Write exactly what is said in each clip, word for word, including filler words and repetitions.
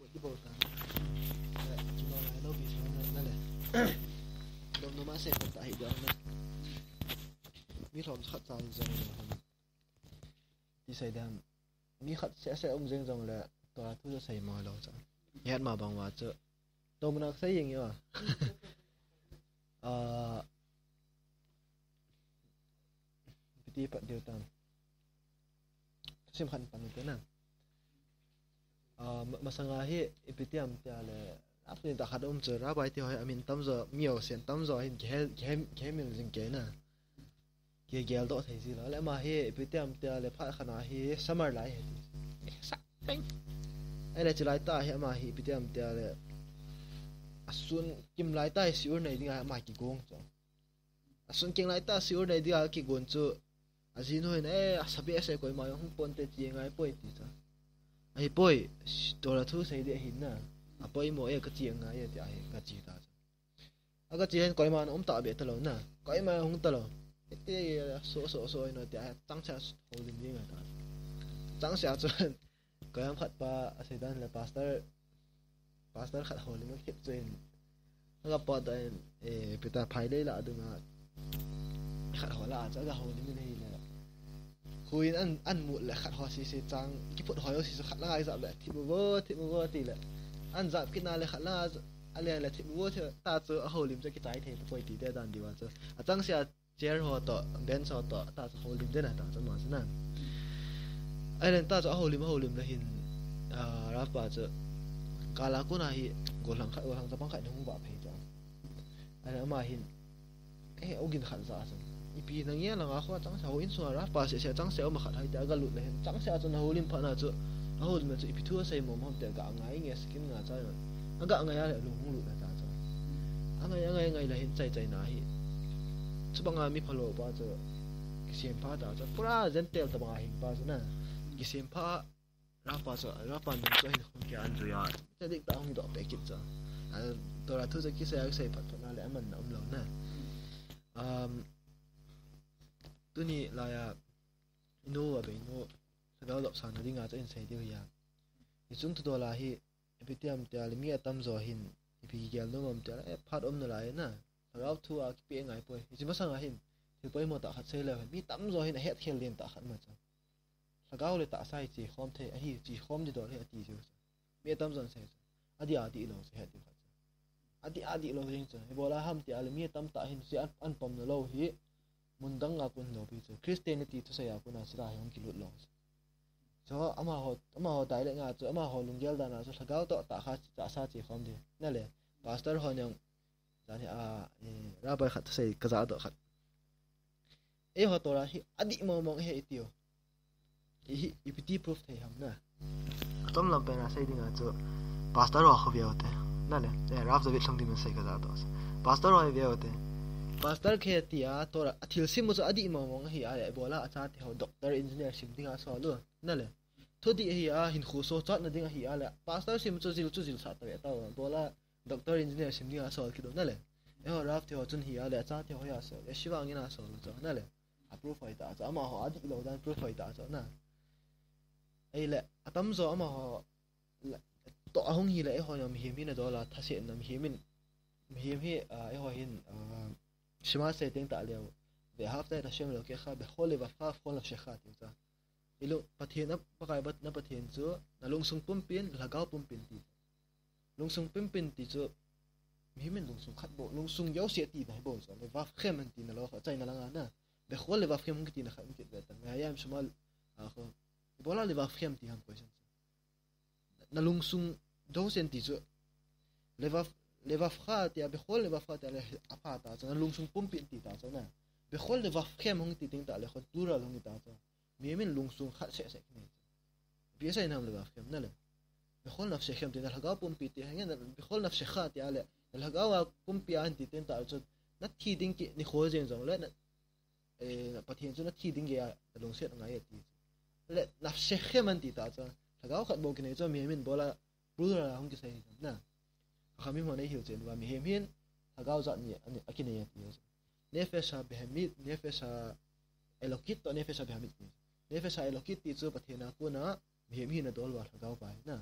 cái bộ ta chúng nó lại nó bị saoนั่นแหละนมนมาเสร็จมันตายเดียวนะมีทอมขัดจานจังเลยที่ใส่ดำมีขัดเสียเสียองค์เจงจังเลยตัวทุกจะใส่มาแล้วจ้ะยัดมาบางว่าเจอตัวมันนักใส่ยังไงวะอ่าพิธีปัดเดียวกันสำคัญปันนี้นะอ่ามาสังหารให้พิธีอันเดียวเลยอันนี้ตาขัดอมเจอรับไปที่หอยอามินตั้มจะมีเอาเสียงตั้มจะเห็นแค่แค่แค่มีจริงแก่น่ะเกี่ยวกับตัวไทยสิแล้วแล้วมาให้พิธีอันเดียวเลยพาขนาดให้สมัยไหลสักเป็นไอ้เรื่องจะไหลตาให้มาให้พิธีอันเดียวเลยส่วนกิมไหลตาสิวในที่ไหนมากี่กงจ้ะส่วนกิมไหลตาสิวในที่ไหนกี่กงจ้ะอาจจะนู่นเอ๊ะสับเอสเอก็มาอย่างปนเตจีไงป่วยติดจ้ะไอ้ป่วยตัวละทุกสิ่งที่เห็นน่ะอ่ะป่วยหมอเอ๊ะก็จีงไงเดี๋ยวไอ้ก็จีตาจ้ะอ่ะก็จีเห็นก็มาอุ้มตาเบียดตลอดน่ะก็มาหุ้งตลอดเอ๊ะโซ่โซ่โซ่ไอ้นู่นเดี๋ยวตั้งใจโหลิมยังไงตาตั้งใจจนก็ยังขัดปะสิ่งนั้นเลยพาสเตอร์พาสเตอร์ขัดโหลิมมันเก็บจนแล้วก็พอได้เอ๊ะพิธาภัยได้ละดึงอ่ะขัดหัวละจะจะโหลิมไม่ได้เลยคุยอันอันหมดเลยขัดหัวสีสีจังกี่ปุ่นหัวสีขัดล่างไอ้จับเลยทิมวัวทิมวัวตีเลยอันจับกินอะไรขัดล่างอะไรอะไรทิมวัวเถอะตาเจอโหลิมจะกินใจเทปป่วยตีได้ดันดีว่าเจออาจังเสียเจอหัวต่อเบนส์ต่อตาจะโหลิมได้นะตาจะมาสินะไอ้เรื่องตาจะโหลิมโหลิมเลยหินอ่ารับป่าเจอกาลากุน่าฮิกอลังขัดกอลังจะปังขัดในห้องบ่าเพย์จังไอ้เรื่องมาหินเอ๊ะเอากินขัดซะสิอีพีนั่งเงี้ยหลังอ่ะเขาจังเสียหัวอินส่วนรับป่าเสียเสียจังเสียเอามาขัดให้แต่ก็หลุดเลยจังเสียจนโหลิมผ่านอ่ะเจอโหลิมจะอีพีทั่วใส่หมอมหอมแต่ก็ง่ายเงี้ยสกินง่ายใจมันอันก็ง่ายเลยลุงหลุดนะจ้าจ้าอันง่ายง่ายง่ายเลยเห็นใจใจหนาฮิชุบงานมีพะโล้ป่าเจอกิเสียมผ้าตาจ้าปลาเจนเตลตะบางหินป่าจ้ะนะกิเสียมผ้ารับป่าจ้ะรับป่ามันจะเห็นคนแก่อันจุยอ่ะจะเด็กตาห้องดอกเบกิบจ้ะอันตัวเราทุกจะกิเสียใส่ผัดผัดนั่นแหละมันน้ำเหลวนะอ่าตัวนี้ลายอ่ะอินูอ่ะเป็นอินูสกาวหลบสารดิ้งอาจจะอินใส่เดียวยาอีจุนตัวลายที่พิธีอันเดียวมีตั้มจ่อหินอีพีเกี่ยวนุ่มเดียวเอ๊ะพัดอมนั่นแหละนะสกาวทัวร์กี่ปีไงป่วยอีจิมาสั่งหินถือไปหมดตาขัดเซลเลยมีตั้มจ่อหินเฮ็ดเขียนเรียนตาขัดมาจ้ะสกาวเลยตาใส่จีคอมเทไอ้ที่จีคอมที่ตัวเฮ็ดจีจ้ะมีตั้มจ่อใส่จ้ะอดีอาดีเราเฮ็ดดีขัดจ้ะอดีอาดีเราจริงจ้ะไอ้โบราณห้ามเดียวมีตั้มตาหินเสียอันปมเราฮีมุนดังอากุนเราไปจ้ะคริสเตียนิตี้ทุกอย่างกุนอาศิลาให้องกิลุดเราจ้ะอามาหออามาหอได้เลยงาจ้ะอามาหอลุงเยลดานะจ้ะสกาวต่อตาขัดตาซาจีคอมดีนั่นแหละพาสเตอร์หอยังจ้ะเนี่ยอ่าเราไปขัดใส่กระจาดขัดเอ้หอตัวละที่อดีมองมองเฮ้ยเดียวอีอีพิธีพิสูจน์ให้ทำนะต้มลำเป็นอะไรดิ่งอ่ะจ้ะพาสเตอร์หอเขาเวียดเต้นั่นแหละเนี่ยรับจะวิทย์ลงที่มันใส่กระจาดตัวพาสเตอร์หอเวียดเต้พาสเตอร์เคตีอ่ะตัวละที่สิ่งมุสอดีมองมองเฮ้ยอะไรบอกละอาจารย์ที่เขาด็อกเตอร์อินจิเนียร์สิ่งที่เขาสอนด้วยนั่นแหละทุกที่เฮ้ยอ่ะหินคู่โซ่จัดนั่นดิ่งเฮ้ยอะไรพาสเตอร์สิ่งมุสจิลจุจิลสัตว์ตัวเต่าบอกละด็อกเตอร์อินจิเนียร์สิ่งที่เขาสอนคิดดูนั่นแหละเอ้รับที่เขาจนเฮ้ยอะไรอาจารย์ที่เขาอยากสอนเอ้ชิวางินาสอนจ้ะนั่นแหละอัพรูฟไฟตาจ้ะอามาหออดีเราดันพรูฟไฟตาจ้ะนะไอ้แหละอาตั้มจ้ะอามาหอตัวห้องเฮียเลยไอ้หอยมีเฮียมินตัวละทัศเซนมีเฮียมินมีเฮียมิอ่าไอ้หอยหินอ่าชิมาเซติงตาเลียวเดี๋ยวฮับได้ทัศเซนเราเกี่ยวกับเบโคเลบฟ้าโคลเชขาติจ้ะไอ้ลูกประเทศนับประกายบัดนับประเทศจ้ะนั่งลงซุงปุ่มปินหลักเอาปุ่มปินตีลงซุงปุ่มปินตีจ้ะมีมินลงซุงขัดโบลงซุงยาวเสียตีไหนโบจ้ะเลยว่าเข้มมันตีนั่นเราเข้าใจนั่นละงานนะเบโคเลบฟ้ามึงตีนะครับมึงตีแบบนั้นยามสมัยอ่าเขาบอกละเลบฟ้าตีham questionนั่งลงซุงดาวเซนตีจ้ะเลบเลบฟ้าตีเบโคเลบฟ้าตีอะไรอาพาตาจ้ะนั่งลงซุงปุ่มปินตีตาจ้ะนะเบโคเลบฟ้ามึงตีติงตาเลยเขาดูเราลงตีตาจ้ะมีมินลงซุงขัดเสียเสียนี่เบียใส่น้ำเลบฟ้านั่นแหละเบโคนับเสียเข้มตีนั่นหากเอาปุ่มปิดตีให้เงี้ยเบโคนับเสียขาตีอะไรนั่นหากเอาปุ่มปิดอันตีติงตาจ้ะนัดที่ดิ้งกี่นี่โคเจนจังเลยนั่นเอ่อประเทศจุนัดที่ดิ้งกี่ลงเสียตรงไหนตีและนับเสียเข้มมันตีตาจ้ะหากเอาขัดโบกินไอ้จ้ะมีมินบอกละรู้ละห้องกี่ใส่นะเขาไม่มาในหิวเจนว่ามีเฮมินหากเอาจัดเนี่ยอันนี้กินเนี่ยตีเนฟเฟชาเบฮมิดเนฟเฟชาเอโลกิตตัวเนฟเฟชาเบฮมิดเนฟเฟชาเอโลกิตตีจ้ะประเทศนักกูนะมีเฮมินนะตัวละหากเอาไปนะ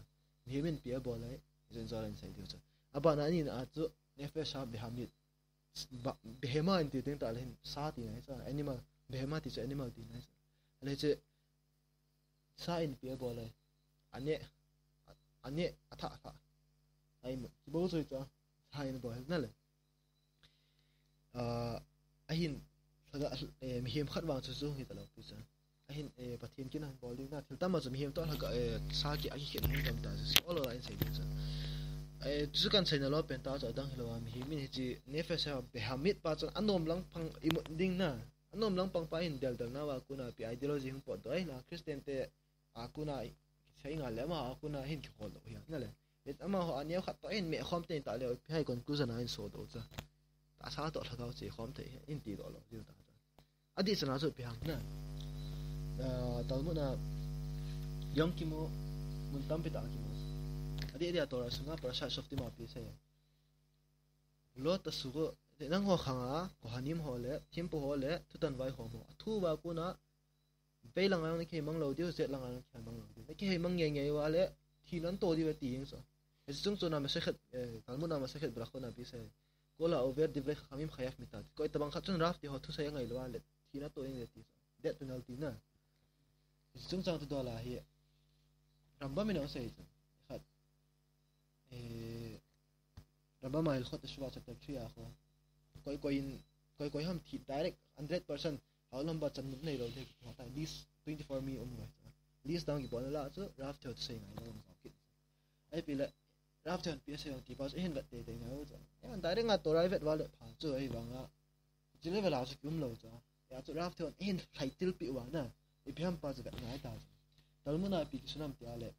mi min pia bol lai zen zolan sai dio cha aba na ni na chu nefe sha behamit behema in ti teng ta le sa ti nai cha animal behema ti cha animal ti nai ale che sa in pia bol lai ane ane atha atha ai mo bo zoi cha sa in bol na le a ahin thaga mi hem khat wang chu chu hi ta lo pi cha ahin e pathian kin han bol ding na thil tama chu mi hem to thaga e sa ki a ki hen tam ta chu all line sai dio cha e chu kan sai na lo pen ta cha dang hilo mi hi min hi chi nefe sa behamit pa cha anom lang phang imot ding na anom lang pang pa hin del del na wa kuna pi ideology hung pot doi na christian te a kuna sai nga le ma kuna hin ki hol lo ya na le et ama ho aniao khat to in me khom te ta le pi hai conclusion a in so do cha ta sa to thagao chi khom te in ti do lo dio ta cha adi chana chu pi hang na a talmu na yom ki mo mun tam pi ta ki mo adi adi to ra sunga pra sha softi ma pi se lo ta su go nang ho khanga ko hanim ho le thim po ho le thutan vai ho mo thu wa ku na pe lang ang ke mang lo dio set lang ang khan mang lo dio ke he mang nge nge wa le thi nan to di wa ti ing so es chung chu na ma se khat talmu na ma se khat bra ko na pi se ko la over di vek khamim khayaf mitat ko itabang khat chun raf ti ho thu sai ngai lo le thi na to ing le ti so that penalty na es chung chang tu do la hi ramba mi no sei khat e ramba mai khot shwa chapter three a kho koi koi in koi koi ham thi direct one hundred percent how lamba chan nei ro the ki ta this twenty-four mi om wa list down ki bon la chu raf the sei ngai lo ma ki ai pi le raf the pi se ti pas hin vat te te na cha ai man direct nga to private wa le pha chu ai wa nga ji le la chu kum lo cha ya chu raf the hin thai til pi wa na i phiam pa chu vet ngai ta talmuna pi ki sunam ti ale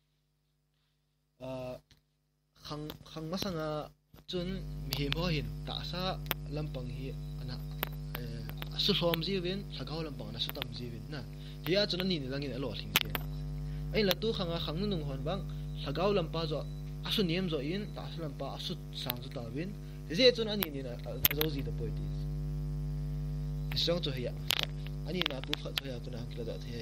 a khang khang ma sanga chun mi hi mo hin ta sa lampang hi ana su hlom jiwin thagau lampang na su tam jiwin na hiya chun ani ni langin alo thing se ai la tu khanga khang nu nung hon bang thagau lampa zo asu niam zo in ta su lampa asu sang zo tawin je chun ani ni na zo ji da poiti song cho hiya ani na pu pha cho ya kuna hang kila da the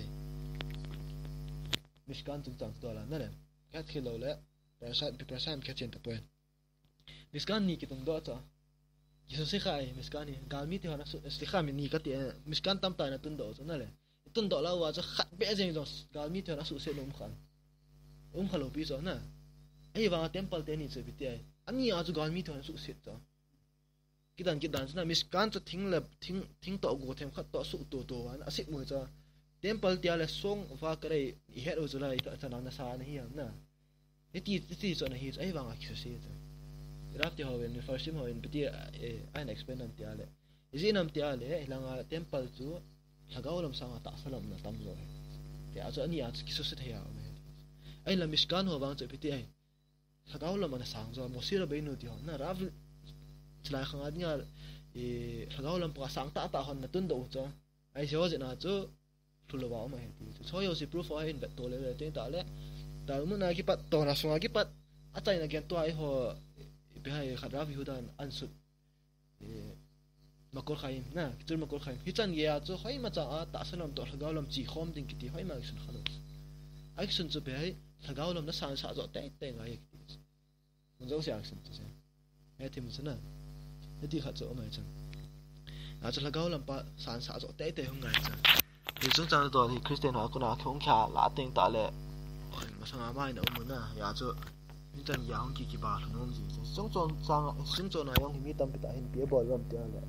mishkan chung chang to la na le kat khilo le prasad bi prasam khachen ta poin mishkan ni ki tum do cha kiso se khai mishkan ni galmi ti hona se kha mi ni ka ti mishkan tam ta na tun do cha na le tun do la wa cha khat be jeng zo galmi ti hona su se lom khan um khalo bi zo na ai wa temple te ni che bi ti ai ani a chu galmi ti hona su se cha kidan kidan na mishkan cha thing le thing thing to go them khat to su to to wa na asik mo cha temple tia le song wa kare i het o zulai ta cha na sa na hi na eti eti so na hi ai wa nga kiso se cha rafti ho wen first time ho in piti ai na explain nam tia le izi nam tia le langa temple chu thagau lam sanga ta salam na tam zo ke a cha ani a kiso se thaya me ai la mishkan ho wang che piti ai thagau lam na sang zo mo sira be no ti ho na raf chlai khanga nya e thagau lam pa sang ta ta hon na tun do cha ai se ho je na chu thulo wa ma he ti so yo si proof ai in bet to le le te ta le ta mu na ki pat to na so ki pat a chai na gen to ai ho be hai khadra vi hudan ansut e makor khaim na kitur makor khaim hichan ge a chu khoi ma cha a ta salam to thagau lam chi khom ding ki ti hoi ma sun khalo ai sun chu be hai thagau lam na san sa zo te te ngai ki ti mun zo sia sun chu se e ti mun na e ti khat zo ma chan a chu thagau lam pa san sa zo te te hung ngai cha ni chung chang do ni christian ha kuna khong kha la teng ta le ma sang ma ina um na ya chu mintan yang ki ki ba thnom ji chung chon chang chung chon na yang mi tam pi ta hin pi bol ram te le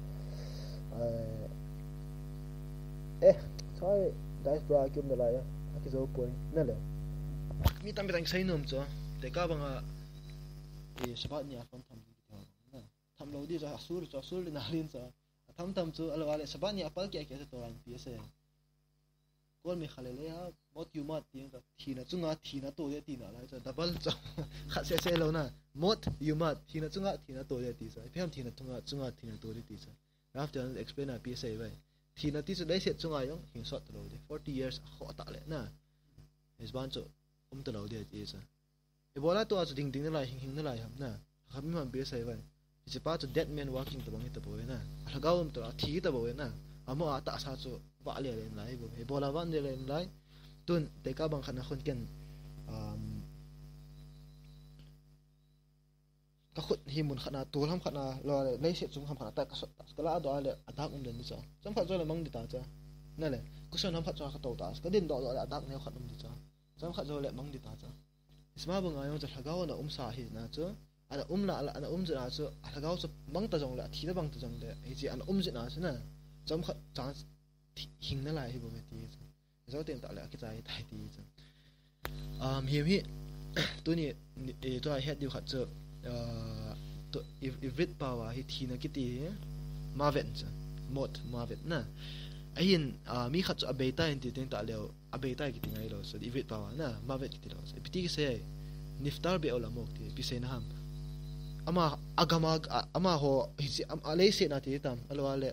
eh choi dais bra kim da la ya ki zo point na le mi tam pi tang sai nom cho te ka banga e sabat ni afam tham ki ta na tham lo di za asur cho asur na rin cha tham tham chu alwale sabat ni apal ki ke to ran pi se kol mi khale le ha mot yu mat ting ka thina chunga thina to ye ti na la cha double cha kha se se lo na mot yu mat thina chunga thina to ye ti cha phem thina chunga chunga thina to ye ti cha after explain a pi sai vai thina ti chu dai se chunga yong hin shot lo de forty years kho ta le na is ban chu um ta lo de ti cha e bola to a chu ding ding na lai hing hing na lai ham na kham mi man pi sai vai is pa chu dead man walking to bang ta bo na lagaum to thi ta bo na amo ata sa chu wa le len lai bo e bola wan le len lai tun te ka bang khana khon ken um ka khut hi mun khana tul ham khana lo le se chung ham khana ta ka sot ta kala do ale adak um den cha cham kha zo le mang di ta cha na le ku son ham kha cha ka to ta ka din do do adak ne khat um di cha cham kha zo le mang di ta cha isma ba nga yong cha thagaw na um sa hi na cha ana um la ana um ja cha thagaw cha mang ta jong la thi da bang ta jong le ai chi ana um ji na cha na cham kha cha hing na lai hi bo me ti cha zo ten ta le ki chai tai ti cha um hi hi tu ni e to I had you khat cha to if if rit power hi thina kiti mavet cha mod mavet na ahin mi khat cha abeta in ti teng ta leo abeta kiti ngai lo so if rit power na mavet kiti lo so piti se niftar be ola mok ti pi se na ham ama agama ama ho hi ale se na ti tam alo ale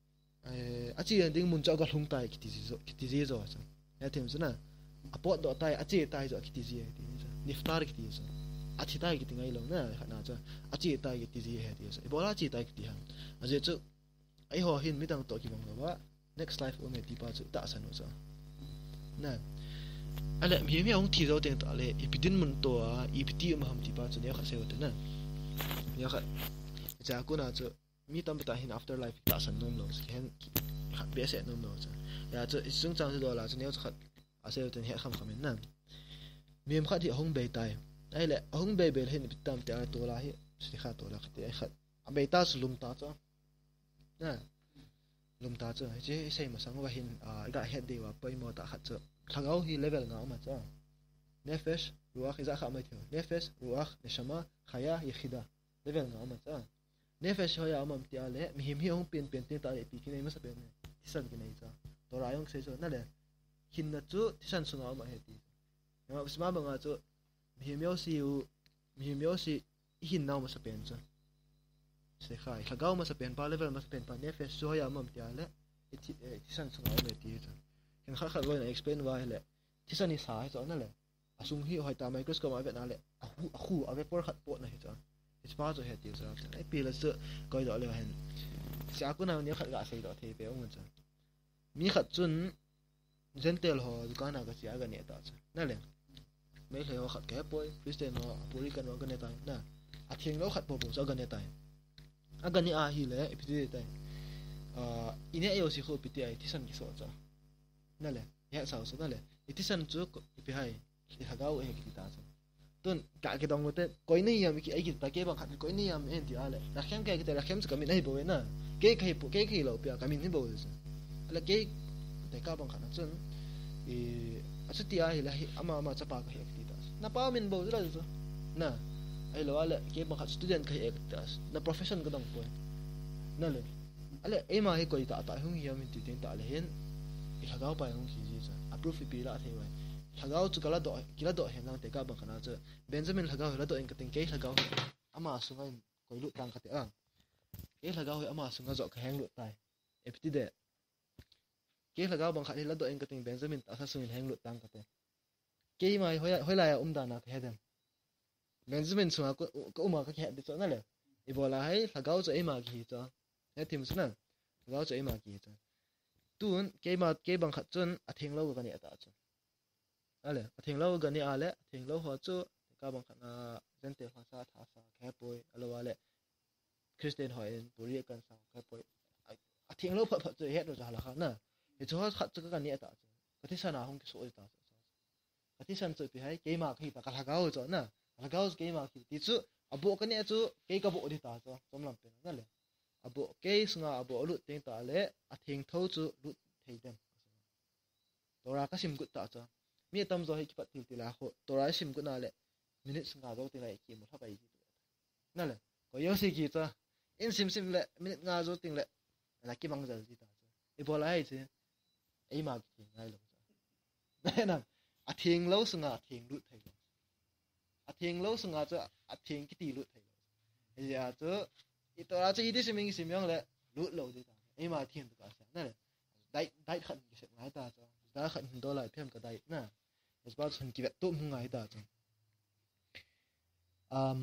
achi ding mun cha ga hlung tai kiti zo kiti je zo cha ya them na apot do tai achi tai zo kiti je ti niftar kiti zo achi tai kiti ngai lo na na cha achi tai kiti ji he ti so ibola achi tai kiti han aje chu ai ho hin midang to ki bang lo wa next life o me ti pa chu ta san no cha na ale mi mi ong ti zo teng ta le ipidin mun to a ipiti ma ham ti pa chu ne kha se wo na ya kha cha ku na chu mi tam ta hin after life ta san nom lo hen khat be se nom lo cha ya chu isung chang se do la chu ne khat a se wo ten he kham kham na mi em khat hi hong be tai ai le hong be be hin bitam te to la hi si kha to la khate ai khat abe ta sulum ta cha na lum ta cha je sei ma sang wa hin a ga head de wa pai mo ta khat cha thagau hi level nga ma cha nefesh ruach iza kha ma thio nefesh ruach neshama khaya yikhida level nga ma cha nefesh ho ya mam ti ale mi him hi hong pen pen te ta le pi ki nei ma sa pen ne tisan ki nei cha to ra yong sei cho na le hin na chu tisan sunga ma he ti ma bisma ba nga chu mihimyo si u mihimyo si hin naw ma sa pen cha se khai khagaw ma sa pen pa level ma sa pen pa ne fe so ya mam ti ale ti ti san sunga me ti cha hin kha kha loi na explain wa hele ti san ni sa ha cho na le asung hi hoi ta microscope ma ve na le ahu ahu ave por khat po na hi cha it's pa cho he ti cha ai pi la su koi do le hen sia ku na ni khat ga sei do the pe ong cha mi khat chun gentle ho ka na ga sia ga ne ta cha na le mấy thầy họ khát kẹp bôi Christian họ bôi cái nó cái này tay nè à thiên nó khát bồ bồ cho cái này tay à cái này à hi lệ bị tay à in này yêu sĩ họ bị tay thì san cái số cho nè lệ hiện sao số nè lệ thì san trước bị hay thì thằng gấu ấy cái ta cho tuần cả cái đồng cái coi này yam cái ấy cái ta cái bằng khát coi này yam em thì à lệ là khem cái cái là khem cái mình này bôi nè cái cái cái cái lâu bị cái mình này bôi rồi là cái cái cái bằng khát nó chân asa ti ai la ama ama chapa ka hek ti tas na pa min bo ra zo na ai lo ala ke ba student ka hek tas na profession ka dong po na le ale e ma he ko ta ta hung ya min ti tin ta le hen i hagaw pa hung ki ji sa approve pi la the wa hagaw chu kala do kila do hen nang te ka ba kana cha benjamin hagaw la do en ka ting ke hagaw ama sungai koi lu tang ka te a ke hagaw ama sunga zo ka heng lu tai e pti de ke lagaw bang khali la do en kating benjamin ta sa sungin heng lut tang kate ke mai hoya hoila ya umda na ka hedem benjamin sunga ko ko uma ka he de cho na le ibola hai lagaw cho ema ki cho he tim suna lagaw cho ema ki cho tun ke ma ke bang khat chun a theng lo ga ni ata cho ale a theng lo ga ni ale theng lo ho chu ka bang khat na jente ha sa tha sa khe poi alo wale christian hoin puri kan sa khe poi a theng lo pha pha che he do ja la kha na e cho khat chu ka ni ata ka thi sana hong ki so ta ka thi san chu pi hai ke ma khi ta ka lagaw cho na lagaw ke ma khi ti chu abo ka ni chu ke ka bo di ta cho som lam pe na le abo ke sunga abo lu teng ta le a theng tho chu lu thei dem tora ka sim gut ta cho mi tam zo hi ki pat til tila kho tora sim gut na le minute sunga zo ti lai ki mo tha pai ji na le ko yo si ki cha in sim sim le minute nga zo ting le la ki mang zal ji ta e bola hai che ai mà cái ngay luôn đấy nè à thiền lâu sung à thiền lụt thầy à thiền lâu sung à chứ à thiền cái tỷ lụt thầy bây giờ chứ ít τώρα chứ ít đi xem mình xem yang lệ lụt lâu đi ta ai mà thiền được cả nè đại đại khẩn cái sự ngay ta chứ đại khẩn hình đó lại thêm cái đại nè bây giờ hình cái tụm không ngay ta chứ um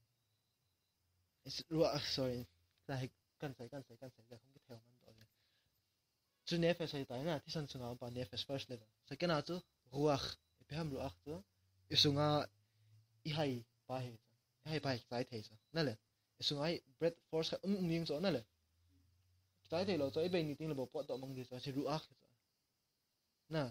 sorry tại cần phải cần phải cần phải là không cái theo mình đó chu nefesh ai tai na thi san sunga pa nefesh first level second a chu ruach ipeham ruach chu isunga i hai pa he hay bài giải thể sao nè lệ xuống ai bread force um miếng chỗ nè lệ giải thể lo cho bên này tiếng là bộ pot độ mong đi cho sẽ ruach nè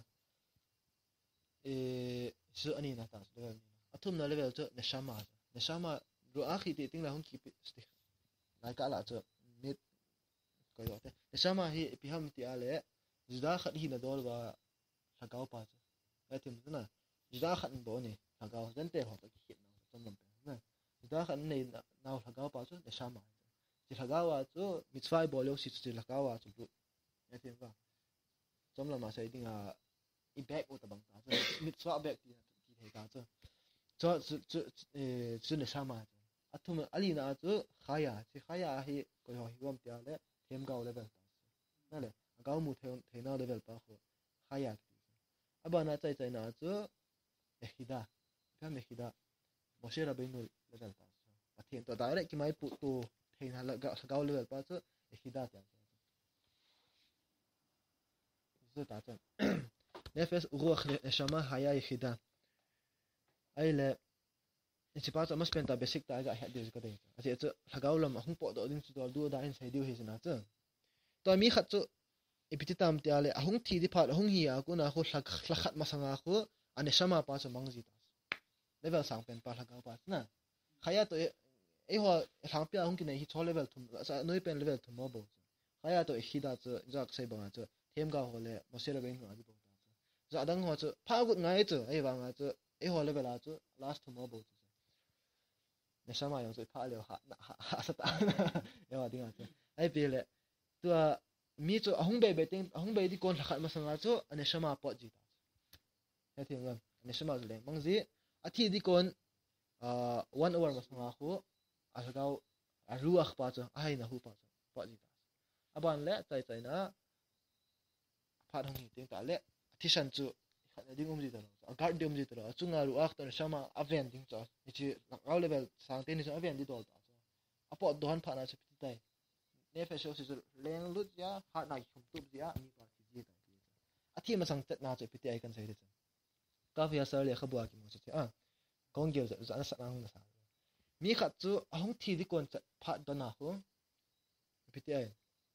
에 스아니 나타 레벨 아톰 나 레벨 저 네샤마 네샤마 ruach thì tiếng là không kịp stick lại cả là cho mid coi đó thế neshama hi piham ti ale zida khat hi na dol ba thagao pa cho ai thêm thế nào zida khat bo ni thagao dân te ho ta ki na trong lòng na zida khat nei nào thagao pa cho neshama chỉ thagao à cho mitzvah bo lo si chỉ thagao à cho ai thêm vào trong lòng mà sai tiếng là impact của tabang ta cho mitzvah back ti ti thei ka cho cho cho 에 cho neshama atum alina cho khaya chỉ khaya hi coi ho hi gom ti ale thêm gạo level ta nè gạo mu thêm thêm nào level ta ho khaya abana chai chai na cho ehida cái ehida Moshe Rabbeinu level ta a thêm to direct ki mai pu to thêm hala gạo gạo level pa cho ehida ta zo ta cho nefes ruach neshama haya ehida ai le chỉ bảo cho mất tiền ta basic ta cái hạt điều gì cái đấy, à thì chứ thằng lam không bỏ đồ đến chỗ đua đã in sai điều gì nào chứ, tôi mi khát chứ, epiti tam tia le không thi đi phát không hi à, cô nào cô khát khát mà sang à cô, anh ấy sama pa cho mang gì ta, level sang pen pa thằng pa, na, khai tôi, ấy hoa thằng pia không cái này hi cho level thum, nói pen level thum mà bộ, khai tôi hi đã chứ, giờ sai bằng chứ, thêm gạo hồ le, mà sẽ là bên ngoài đi bộ ta, giờ đang hoa chứ, phá gut ngay chứ, ấy bằng à chứ, ấy hoa level à chứ, last thum mà bộ. Neshama yang so pa le ha ha ha sa ta ya ding a ai pe le tu mi cho hong be be ting hong be di kon khat ma sanga cho neshama po ji ta ya thi ngam neshama le mang ji a thi di kon a one hour ma sanga khu a sa gao a ruach pa cho ai na hu pa cho po ji ta aban le chai chai na phat hong ting ta le thi san chu khát ding um gì đó, guard ding um gì đó, chung là ruach to neshama aven ding cho, chỉ gạo level sang tên neshama aven đi đó, apo dohan pha na chepti tai, ne fe show si leng lut ya hard na khum tu ya ni pa ti ji ta, athi ma sang tet na chepti ai kan sai de, ka fi asar le khabwa ki mo che a, kong gel za na sa nang na sa, mi khat chu ahong thi di kon pha do na ho, chepti ai,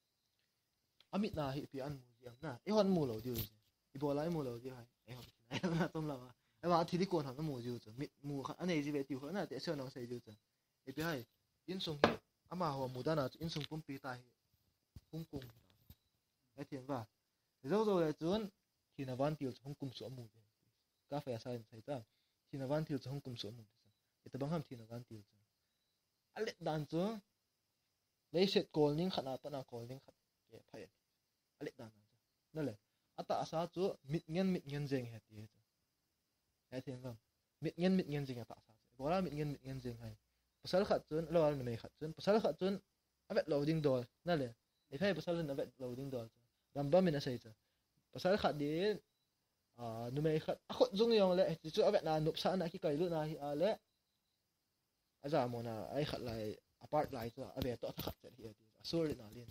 amit na hi pi an museum na, e hon mu lo di ibo lai mu lo di hai ai ho ki na tom la ma ai wa thi di kon han mu ju chu mit mu kha anei ji ve ti ho na te se nong sai ju chu e pi hai in sung hi ama ho mu da na in sung pum pi ta hi hung kung ai thian wa zo zo le chun thi na van til hung kum su mu ka fa sa sai ta thi na van til hung kum su mu e ta bang ham thi na van til chu ale dan chu le set kol ning khana pa na kol ning khat ke phai ale dan na le ata asa chu mit ngen mit ngen jeng he ti chu ai thiam vam mit ngen mit ngen jeng ata asa bola mit ngen mit ngen jeng hai pasal khat chun lo al me khat chun pasal khat chun avet loading dol na le ai phai pasal na avet loading dol ram ba min asai chu pasal khat di a nu me khat a khot jung yong le chu avet na nup sa na ki kai lu na hi a le aza mo na ai khat lai apart lai chu avet to khat che hi ti sur na lin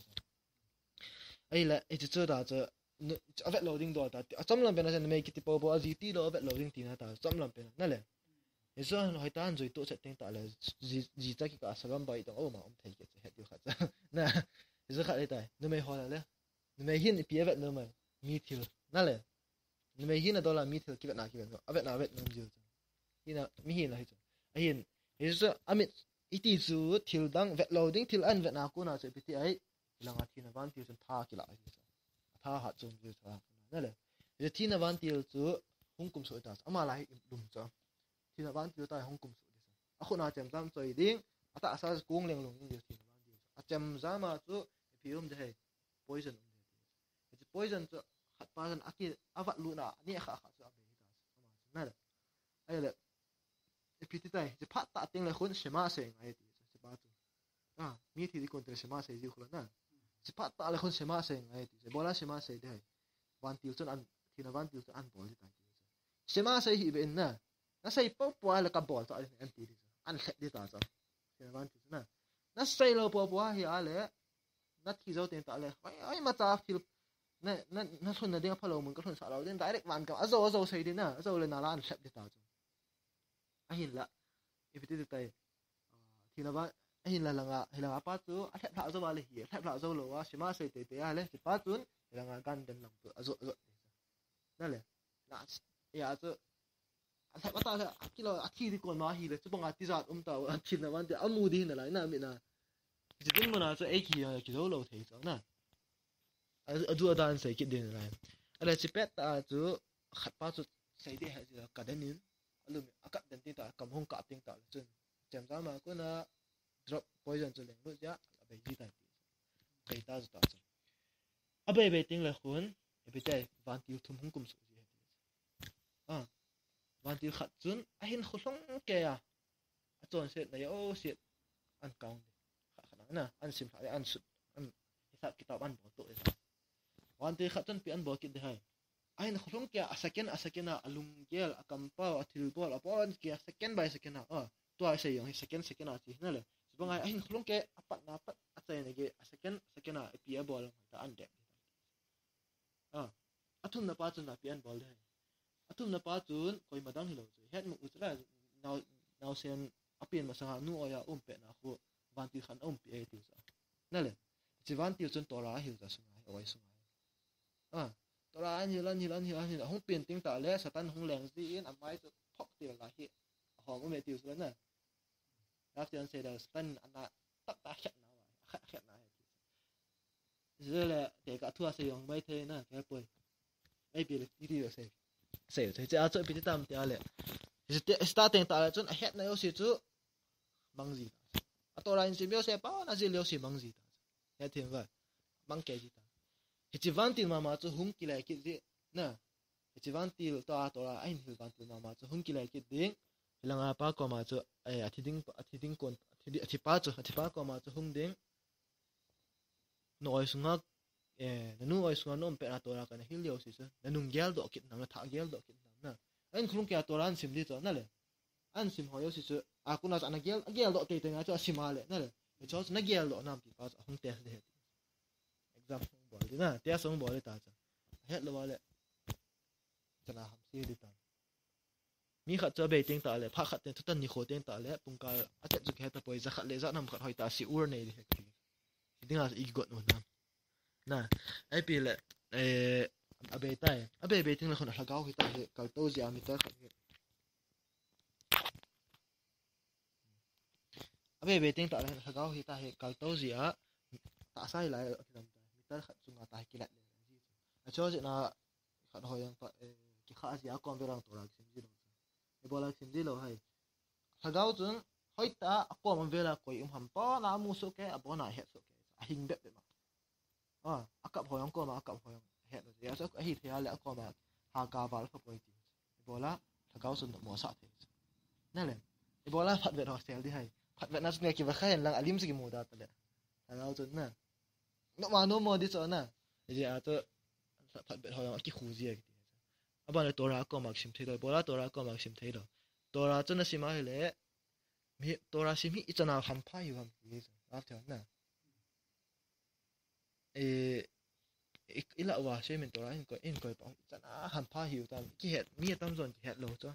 ai la ai chu da chu avet loading do ta chom lam pen na me ki ti po bo azi ti lo avet loading ti na ta chom lam pen na le eso hoi tan joi to che teng ta le ji ji ta ki ka sagam bai tong o ma om thei ke che het yu khat na eso khat le tai no me ho la le no me hin pi avet no me mi thil na le no me hin na do la mi thil ki vet na ki vet avet na avet nom ju hin na mi hin la hi chu a hin eso amit iti chu thil dang vet loading thil an vet na ko na che pi ti ai langa thi na van ti chen tha ki la hi tha ha chung ju tha na le je thi na van til chu hung kum so ta ama lai dum cha thi na van til ta hung kum so de a khona chem tam choi ding ata asa kung leng long ju thi na van til a chem za ma chu pium de he poison de je poison chu khat pa ran aki awat lu na ni kha kha cha be ta ama na le ai le e pi ti tai je phat ta ting le khun shema se ngai ti se ba chu a mi thi di kon te shema se ji khula na chỉ phát ta là con xem ma xem ngay thì bola xem ma xem đấy van tiêu chân ăn thì là van tiêu chân ăn bol thì tại xem ma xem hi bên na nó xem po po là cầm bol cho anh tí đi ăn khét đi ta cho thì là van tiêu na nó xem lo po po hi à lẽ nó thì dấu tiền ta lẽ ai ai mà ta thì nè nó nó thuần là đi phá lầu mình có thuần sợ lầu đến direct van cầm azo azo xem đi na azo lên nào là ăn khét đi ta cho ai hin là if it is tại thì nó vậy hình là là ngà hình là ngà pa chú à thẹp thạo cho bà lì hiểu thẹp thạo cho lỗ á xí mà xây tế tế à lẽ thì pa chú thì là ngà gan đến lòng tự à rộn rộnนั่นแหละนะอย่าจะแต่ว่าตาเนี่ยที่เราอาทิตย์ที่ก่อนมาฮีเลยจะบอกอาทิตย์จัดอุ้มตาอาทิตย์นั้นวันเดียวอามูดีนั่นแหละนะมินะจะเป็นมันอาจจะเอ็กซ์อย่างกี่ตัวเราเทียจ้ะนะอ่ะดูอาจารย์ใส่กี่เดือนอะไรอะไรจะเป็ดตาจูขัดป้าจูใส่ได้ให้จะกัดเดินนินอารมณ์อากาศเดินที่ตากำห้องกัดติ้งตาจนจำได้มาก็นะ drop poison จะเลี้ยงรู้จักเอาไปยี่ตันไปตาจุดตาจ้ะเอาไปไปติ้งเลยคุณไปใจวันที่ทุ่มห้องกุมสุดอ่ะวันที่ขัดจนไอ้เห็นเขาส่งแกอ่ะจนเสร็จนายโอ้เสร็จอันเก่าขัดขนาดน่ะอันสิมขัดอันสุดอันที่สักกิตาบันบอกตัวเองวันที่ขัดจนเปลี่ยนบอกกินได้ไอ้เห็นเขาส่งแกอ่ะสักแกนอ่ะสักแกนอ่ะลุงเกลอ่ะกำเป้าอ่ะทิลบอลอ่ะป้อนแกสักแกนใบสักแกนอ่ะอ่ะตัวไอ้เสียงสักแกนสักแกนอ่ะสินั่นแหละสิบางไงไอ้เห็นเขาส่งแกอ่ะปัดน้ำปัดอ่ะใจเนี่ยแกสักแกนสักแกนอ่ะไอ้ปีอ่ะบอลแต่อันเด็กอ่ะอ่ะทุ่มน้ำป้าจนอ่ะเปลี่ยนบอลได้อาทุ่มนับป้าจูนคอยมาดังฮิโลจูเฮ็ดมุอุตระนาวนาวเซนอเปียนมาสังหานูออยาอุ้มเป็ดนะคูวันที่ขันอุ้มเปียติวซะนั่นแหละจีวันที่จนตัวร้ายฮิลจะสุงายเอาไว้สุงายอ่ะตัวร้ายฮิลันฮิลันฮิลันฮิลันห้องเปลี่ยนติ้งตาเล่สตันห้องแรงซีอินอันไม่จะพกเตียวละฮิห้องอุ้มเมติวซะนะรับเตียนเสด็จสตันอันน่ะตักตาแข็งนะวะแข็งนะเจอเลยเด็กทั่วเสียงไม่เทนะแค่ป่วยไอ้เปียนี่ที่เราเสียเสียจะเอาจะไปที่ตามเดียวเลยจะสตาร์ทต่างๆจนเฮ็ดในโอสิจุบางทีอ่ะตัวเราอินสิเบียวเสียป้าน่าจะเลี้ยวสิบางทีเฮ็ดเห็นว่าบางแก่จีตาเฮ็ดจีวันที่มามาจะหุ่นกี่เลยคิดดินะเฮ็ดจีวันที่ตัวตัวเราไอ้หิววันที่มามาจะหุ่นกี่เลยคิดดิ้งหลังอาป้าก็มาจะไอ้อาทิตย์ดิ้งอาทิตย์ดิ้งคนอาทิตย์อาทิตย์ป้าจะอาทิตย์ป้าก็มาจะหุ่นดิ้งน้อยสุนัขเอ่อนั่นนู่นไอ้ส่วนนู้นเป็นตัวเรากันฮิลเลียวสิซะนั่นนุ่งเกลดอกกินน้ำนะท้าเกลดอกกินน้ำนะไอ้คนแก่ตัวเราอันซิมดีจ้ะนั่นแหละอันซิมหอยสิซะอากูน่าจะอันเกลเกลดอกตีตัวงั้นจะซิมาเลยนั่นแหละไอ้ชอบนั่นเกลดอกน้ำที่ป้าจะห้องเตะเด็ด exam ห้องบอลดีนะเตะส่งบอลเลยตาจ้ะเฮ็ดเลยว่าเลยจะน่าทำซีดีตามีขัดจะเบยติ้งตาเลยพักขัดเต็มทุกตันนี่โคติ้งตาเลยปุ่งกาอาจจะจุกเฮ็ดแต่ปอยจะขัดเลยจะนำขัดหอยตาสิอูร์ในเด็กที่ดิ้งอาจจะอีกกดหนุนน้ำน่ะไอ้ปีเลยเอออาเบย์ใต้อาเบย์เบย์ทิ้งเลยคนละเก้าหิตาเหกัลโตเซียมิตาขัดเหอาเบย์เบย์ทิ้งตาเลยละเก้าหิตาเหกัลโตเซียตาใส่หลายมิตาขัดจุงอาตากิเลสเลยไอ้ช่วงนั้นขัดหอยยังเออกิข้าเสียก่อนเวลาตัวรักซิมจิโร่ไอ้บอลรักซิมจิโร่ให้ละเก้าจุงหอยตาก่อนมันเวลาคุยอุ้มหันป้อน้ำมูสุเกะอ่ะป้อน้าเฮ็ดสุเกะหิงเบ็ดเลยมั้งอ่ะอากาศพอยังก็มาอากาศพอยังเห็นเลยแล้วก็ไอ้ที่อะไรก็มาหากาบาลก็ปล่อยทีบอลละถ้าเขาสุดหมอสัตว์นั่นแหละบอลละผัดเวทฮอสเทลที่ให้ผัดเวทน่าจะเนี่ยคิดว่าแค่เห็นหลังอลิมสิกิมูดาตัวเลยถ้าเขาสุดน่ะนกมาโนโมดิสน่ะไอ้เจ้าตัวผัดเวทฮอยังกี่คู่เสียกี่อ่ะบอลตัวรักก็มาชิมเทเลยบอลละตัวรักก็มาชิมเทเลยตัวรักจนน่ะสิมาเลยมีตัวรักสิมีอีจนาหันพาอยู่หันยี่สิบรับเถอะน่ะเอออีหล่ะว่าใช่ไหมตัวเราเองก็เองก็บอกจะน่าหันผ้าหิวตามกี่เหตุมีตามส่วนกี่เหตุโลจ้ะ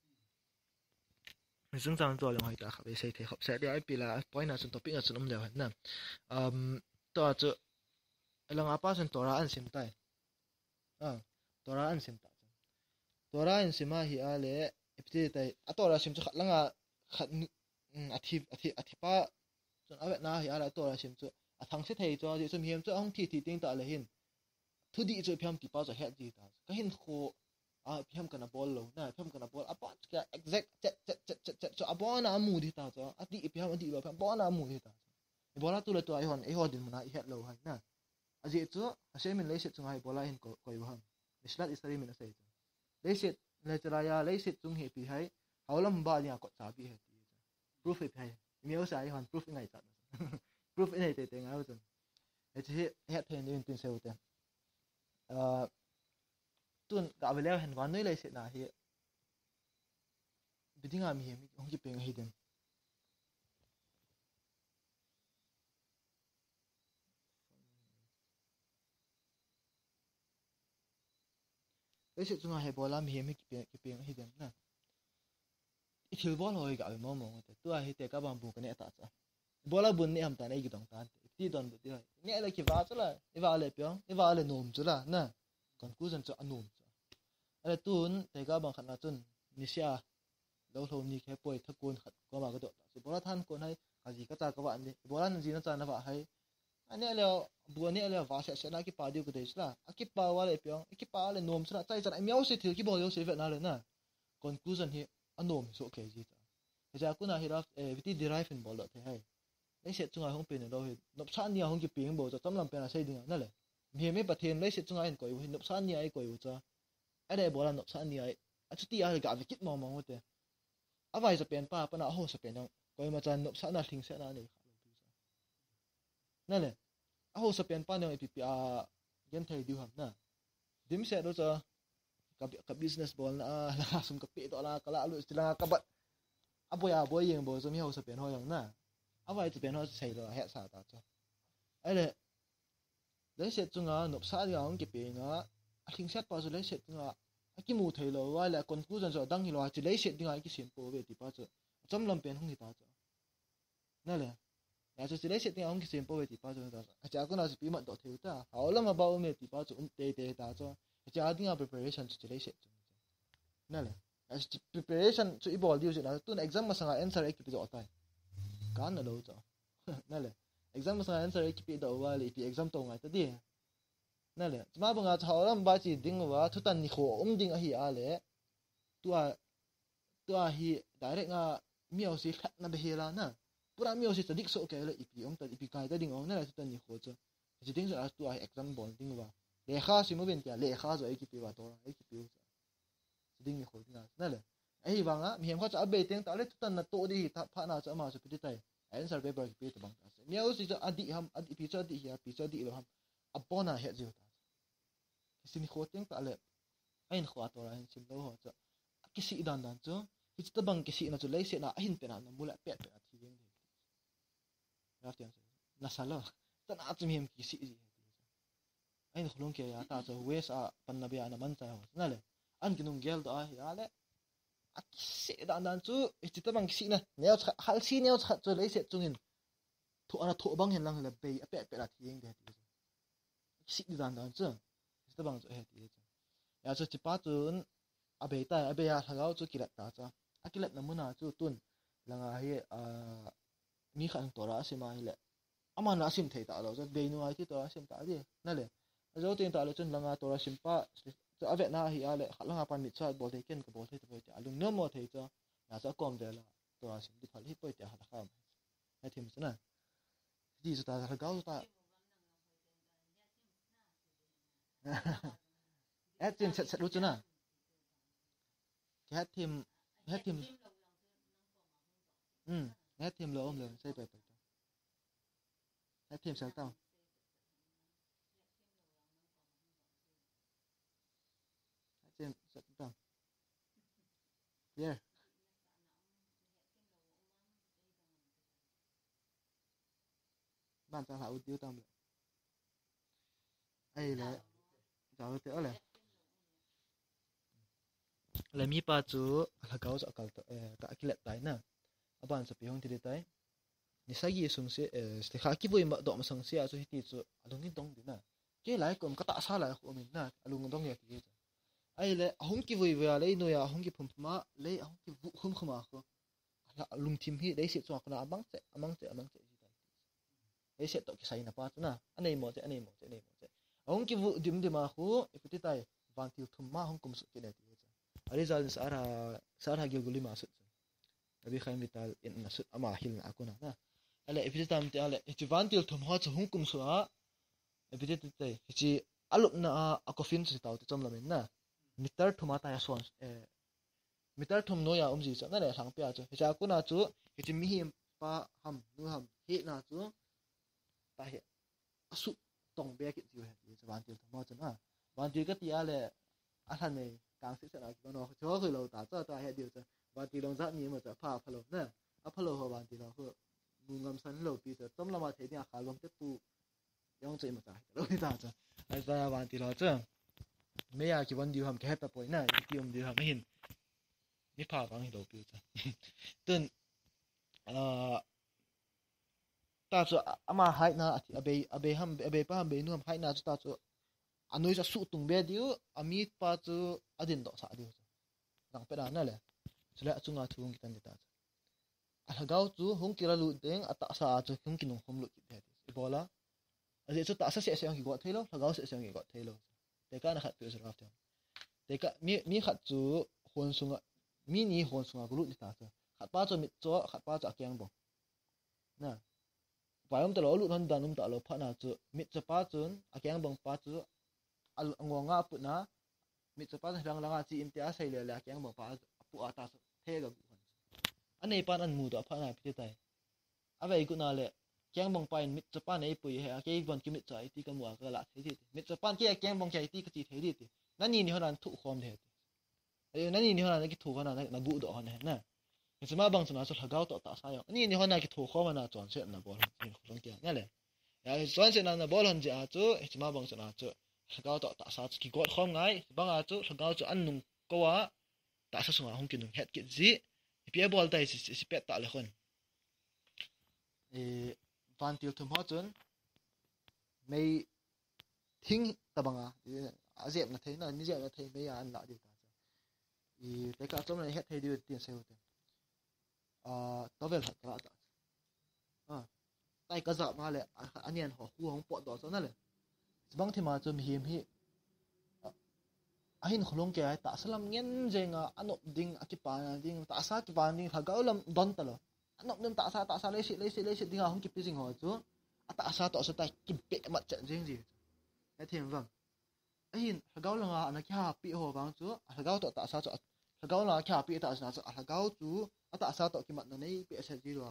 ซึ่งตามตัวเราหอยตาขับไปใส่เทขับใส่เดี๋ยวไอ้ปีละปล่อยน่าสนตัวปีน่าสนอุ้มเดียวนั่นอืมตัวจะหลังอาป้าส่วนตัวเราอันเสียมตายอ่าตัวเราอันเสียมตายตัวเราอันเสียมาหิอาเล่ไอ้ปีที่ตายอ่ะตัวเราเสียมจะขัดหลังอ่ะขัดอืมอาทิตย์อาทิตย์อาทิตย์ป้าส่วนเอาแบบน่าหิอาเล่ตัวเราเสียมจะอ่ะทั้งเสียเทจ้ะจะส่วนเฮียมจะห้องที่ที่ติ้งตาเลยเห็นทุดีจะพิมพ์ที่ป้าจะเฮ็ดดีตาก็เห็นโคอ่ะพิมพ์กันนะบอลโลนะพิมพ์กันนะบอลอ่ะป้าจะ exact เจ็ดเจ็ดเจ็ดเจ็ดเจ็ดจะอ่ะบอลน่ะมูดีตาจ้ะอ่ะที่พิมพ์อ่ะที่บอลพิมพ์บอลน่ะมูดีตาไอ้บอลตัวละตัวไอ้หอนไอ้หอดินมันน่ะไอ้เฮ็ดโลให้นะอ่ะจีจ้ะอ่ะเชื่อมันเลยเสร็จจังไงบอลเห็นก็ก็อยู่ห้องมิสลัดอิสราเอลมันน่ะเสร็จเลยเสร็จเลยจะรายาเลยเสร็จจุงเหตุปีให้เอาลำบากเนี่ยก็จะปีให้ดีจ้ะ proof ให้มีเอาใส่ไอ้หอน proof ไงจ้ะ proof ไงเตะเตะเอาจ้ะไอ้ที่เฮ็ดให้เนี่ยเป็นเซลล์เตะเอ่อตุนกะไปแล้วเห็นวันนี้เลยเสร็จนะเฮียบิดงามีเฮียมีห้องจีเป็นให้เดิมเลยเสร็จจุงให้บอลมีเฮียมีกี่เป็นกี่เป็นให้เดิมนะ ít thiếu bó lôi cả mò mò tôi hay tiệc các bạn buồn cái này ta chứ bó là buồn này ham ta này cái đồng tan tí đòn bữa tiệc này là cái vả chứ là cái vả là béo cái vả là nôm chứ là nè còn cú dân cho ăn nôm chứ là tuần tiệc các bạn khăn là tuần Nisia lâu lâu ni cái bồi thắc quân khát có mà cái độ thì bó là than quân hay cái gì cái ta các bạn đi bó là gì nó ta nó vả hay anh này là buồn này là vả sẽ sẽ là cái pa điều cái đấy chứ là cái pa vả là béo cái pa là nôm chứ là tại sao anh méo sẽ thiếu cái bó điều sẽ vậy nàoเลยnè còn cú dân hi ăn nôm số cái gì ta bây giờ cú nào hi ra vịt derive in ball thế hay lấy sẽ chung ai không pin đâu hi nộp sản nhiều không kịp pin ball cho tấm làm pin là xây dựng nè lệ hiện mấy bát thiên lấy sẽ chung ai coi hi nộp sản nhiều ai coi cho ai đây ball là nộp sản nhiều ai à chút tia gặp việc kít mò mò thế à vài giờ pin pa pa nào hồ sẽ pin đâu coi mà chân nộp sản là thình sẽ là này nè lệ à hồ sẽ pin pa nào pi pi à gen thầy điều hầm nè dim sẽ đó cho cái cái business ball là là sum cái pi đó là cái là lu là cái bật à bồi à bồi yên bồi cho mi hồ sẽ pin hoa yang nè à vài giờ pin hoa xây rồi hết sao ta cho ấy lệ lấy sẽ chung à nộp sản nhiều không kịp pin à thình sẽ pa cho lấy sẽ chung à cái mù thầy lo vài là con cú dân rồi đang hi lo chỉ lấy sẽ tiếng ai cái xiên po về thì pa cho chấm làm pin không thì ta cho nè lệ ya cho chỉ lấy sẽ tiếng ông cái xiên po về thì pa cho ta à chả có nào chỉ bí mật đó thiếu ta hảo lắm mà bao nhiêu thì pa cho um tê tê ta cho chả tiếng preparation chỉ lấy sẽ nè lệ preparation cho ibol điều gì là tuần exam mà sang answer ekip cho tai kan là đâu cho nè lệ exam mà sang answer ekip đó vài thì exam to ngay tới đi nè lệ mà bằng à hảo lắm ba chỉ đinh vào thu tan ni khổ um đinh à hi à lệ tua tua hi direct à miêu si khát na bê la na pura miêu si tadik so cái lệ ipi om ta ipi kai ta đinh ông nè là thu tan ni khổ cho chỉ đinh là tua exam bol đinh vào lệ kha si mo bên kia lệ kha rồi ekip vào to ekip đinh ni khổ na nè lệ ai vang á miếng khoa cho abe tiếng ta lấy thu tan na to đi ta pha na cho mà cho phi tai answer paper ki pe bang ta miêu si cho adi ham adi pi cho adi hi pi cho adi lo ham apona he jiu ta xin khổ tiếng ta lệ anh khóa to là xin lâu họ cho cái sĩ đàn đàn chứ cái tơ bằng cái sĩ nó cho lấy sĩ nào anh tiền nào nó mua lại pet pet thì riêng thì ra tiền là sao lo ta nào cho mình cái sĩ gì anh không luôn kia ta cho huế sa pan na bia na man ta ho nè lệ anh cái nung gel đó ya lệ cái sĩ đàn đàn chứ cái tơ bằng cái sĩ này nếu hal sĩ nếu cho lấy sĩ chung in thua là thua bằng hiện lang là bay pet pet là thì riêng thì sĩ đàn đàn chứ tơ bằng cho hết thì ya cho chỉ ba tuần à bây tại à bây giờ thằng cháu cho kỹ ta cho à kỹ là muốn nào cho tuần là ngay à mi khăn tổ ra xem ai lệ à mà nó xem thấy ta rồi cho bây nu ai thì tổ ra xem ta đi nè lệ rồi tiền ta lệ cho là ngay tổ ra xem pa cho à Việt Nam thì à lệ khá là pan mít cho bồ thấy kiến cái bồ thấy thôi thì lùng nước mà thấy cho là cho com về là tổ ra xem đi phải hết bây giờ hạt khám hay thêm thế này gì cho ta thằng cháu cho ta hết thêm sẽ sẽ lúc chứ nào hết thêm hết thêm ừ hết thêm lỗ rồi xây bể bể hết thêm sáng tao hết thêm sáng tao yeah bạn tao hảo tiêu tao rồi ai lại cháu tiêu lại là mi pa chú là cáo cho cáo ta cái lệ tay nè à bạn sẽ bị hông thì tay ni sagi sung se se kha ki voi ma do ma sang se a chu hi ti chu alung ni dong di na ke lai kom ka ta sa lai khu min na alung dong ya ti ai le hong ki voi wa le no ya hong ki phum phuma le hong ki vu khum khuma kho la lung thim hi dei se chu ka na amang che amang che amang che ji tai dei se to ki sai na pa chu na anei mo che anei mo che anei mo che hong ki vu dim dim ma khu ipiti tai van til thum ma hong kum su ki ne ti ari zal sara sara gil guli ma su abi khaim vital in na su ama hil na akuna na ale ipiti tam te ale ichi van til thum ha chu hong kum su a ipiti te ichi alup na a coffin su taw te chom lamin na meter thuma ta ya swan e meter thum no ya umji cha na le thang pya chu cha kuna chu ichi mi him pa ham nu ham hi na chu ta he asu tong be ki ju he cha van til thum ma chu na van til ka ti ale a than ne kang se sa na ki no cho khoi lo ta cha ta he diu cha van til long za ni ma cha pha phalo na a phalo ho van til lo ho mu ngam san lo pi cha tom la ma the nia kha lom te pu yong che ma cha lo ni ta cha ai sa van til lo cha me ya ki van diu ham ke pa poi na ti um diu ham hin mi pha bang hi lo pi cha tun a ta chu ama hai na abe abe ham abe pa ham be nu ham hai na chu ta chu anoi sa su tung be diu ami pa chu adin do sa diu nang pe da na le chula chunga thung kitan ta alhagau chu hung kira lu deng ata sa chu hung kinung hom lu ki be ibola ase chu ta sa se se ang ki go thailo lagau se se ang ki go thailo te ka na khat pe sra ta te ka mi mi khat chu hon sunga mi ni hon sunga gulu ni ta chu khat pa chu mit cho khat pa chu akyang bo na vayom ta lo lu nan danum ta lo pha na chu mit cha pa chun akyang bang pa chu al angonga pu na mit cha pa lang langa chi in tia sai le la akyang bang pa pu ata chu the ga anei pan an mu da pha na pi tai avei ku na le kyang bang pain mit cha pa nei pui ha ke von ki mit cha ti ka mu ka la the ti mit cha pan ke kyang bang chai ti ka chi the ri ti nani ni honan thu khom the ai nani ni honan ki thu khona na bu do hon na it's ma bang chuna so lagao to ta sa yo ni ni hona ki thu khom na chon se na bol ni khong kia na le ya chon se na na bol hon ja chu it's ma bang chuna chu lagao to ta sa ki got khom ngai bang a chu lagao chu an nung ko wa ta sa sunga hong ki nung het ki ji pia bol tai si si pet ta le khon e van til thum ho chun mei thing ta banga azep na thei na ni je na thei mei an la di ta e te ka chom na het thei di tin se ho te a tovel hat ra ta a tai ka za ma le anian ho hu hong po do so na le bang thima chum him hi ahin kholong ke ta salam ngen jenga anop ding akipa ding ta sa ki ban ding thagau lam don ta lo anop nim ta sa ta sa le si le si le si ding hong ki pi jing ho chu ata sa to sa ta ki pe ma cha jing ji ya them wang ahin thagau la nga ana kha pi ho bang chu thagau to ta sa chu thagau la kha pi ta sa chu thagau chu ata sa to ki mat na nei pe sa ji ro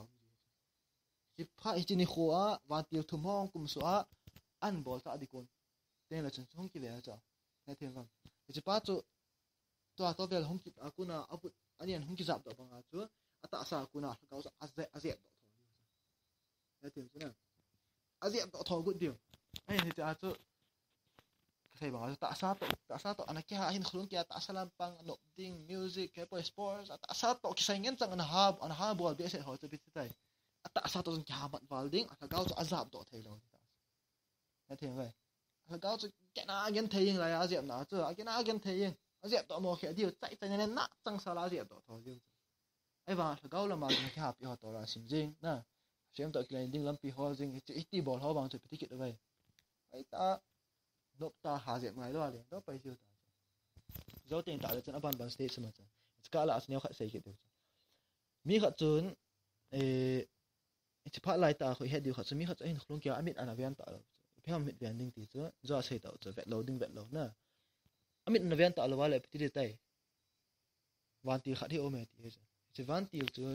ji pha ji ni kho a wa til thum hong kum so a an bol ta dikon ten la chen hong ki le cha ya them wang ji pa chu to to vel hong ki akuna apu anian hong ki zap do banga chu ata sa kuna ka sa aze aze do tho ya tin chu na aze do tho gu dio ai ni ta chu sai banga ta sa to ta sa to ana ki ha hin khulun ki ta salam pang no ding music ke po sports ata sa to ki sai ngen chang ana ha ana ha bol be se ho chu bi tai ata sa to jin kya mat wal ding ata gao chu azap do thai lo ya tin vai gao chu ke na gen thei ing la ya diệp na chu ke na gen thei ing a diệp to mo khe diu chai chai ne na chang sa la diệp to tho diu ai ba gao la ma gen kha pi ho to la sim jing na sem to klei ding lam pi hol jing chi ti bol ho bang chu pi ki de vai ai ta nop ta ha diệp ngai lo le do pai diu ta zo tin ta le chen aban ban stage ma cha ska la as ne kha sei ki diu mi kha chun e chi pha lai ta khoi he diu kha chu mi kha chain khlong kya amit ana vian ta pham mit vian ding ti chu zo sei ta chu vet loading vet lo na amit na vian ta lo wale pi ti tai wan ti kha thi o me ti che wan ti chun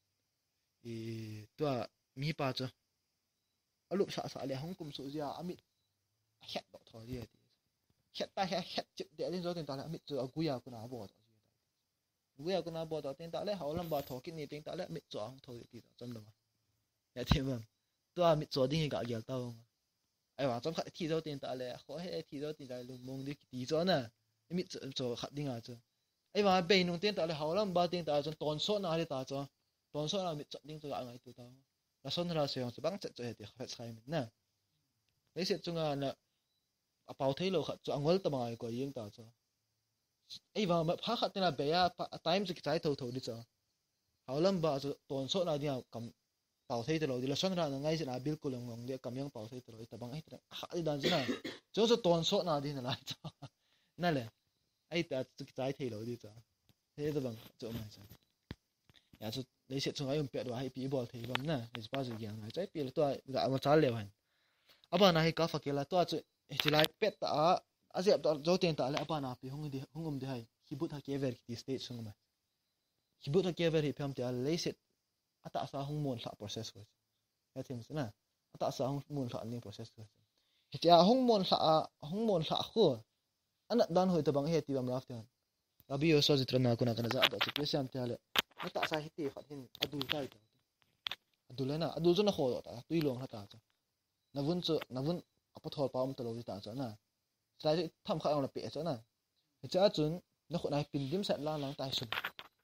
e to mi pa chu alup sa sa le hong kum su ja amit het do tho ri ti het ta het chip de lin zo tin ta le amit chu agu ya ku na bo ta agu ya ku na bo ta tin ta le haw lam ba tho ki ni tin ta le mit zo ang tho ti ta cham lo ma ya thi ma to amit zo ding ga gel ta ai wa chom kha thi zo tin ta le kho he thi zo tin dai lu mong di ti zo na mi zo kha ding a zo ai wa be nung tin ta le haw lam ba tin ta chon ton so na le ta cho ton so na mi chot ding zo ga ngai tu ta la son ra se yong bang chet cho he ti kha sai mi na le se chunga na a pau thei lo kha chu angol ta mai ko yeng ta cho ai wa ma pha kha tin na be ya time chi chai tho tho di cho haw lam ba cho ton so na dia kam pau thei lo di la son ra na ngai na bil ko long long de kam yang pau thei lo ta bang ai ta kha di dan jina cho cho ton so na di na la cho na le ai ta chu chai thei lo di cho he da bang cho mai cho ya chu le se chung ai um pe do ai pi bol thei bang na le pa ju yang ai chai pi lo to ga ma cha le han aba na hi ka fa ke la to chu chi lai pet ta a je zo ten ta le apa na pi hung di hungum di hai hibut ha ke ver ki stage sung ma hibut ha ke ver hi pham ta le se ata sa hung mon la process ko ya thim na ata sa hung mon la ni process ko hitia hung mon la hung mon la kho ana dan hoi ta bang he ti bam raf tan labi yo so jitra na kuna kana za ta chi pesam ta le ata sa hiti khat hin adul tai ta adul na adul zo na kho ta tui long la ta cha navun chu navun apathol pa um ta lo ta cha na sai tham kha ang la pe cha na cha chun na kho nai pin dim sa lang lang tai sun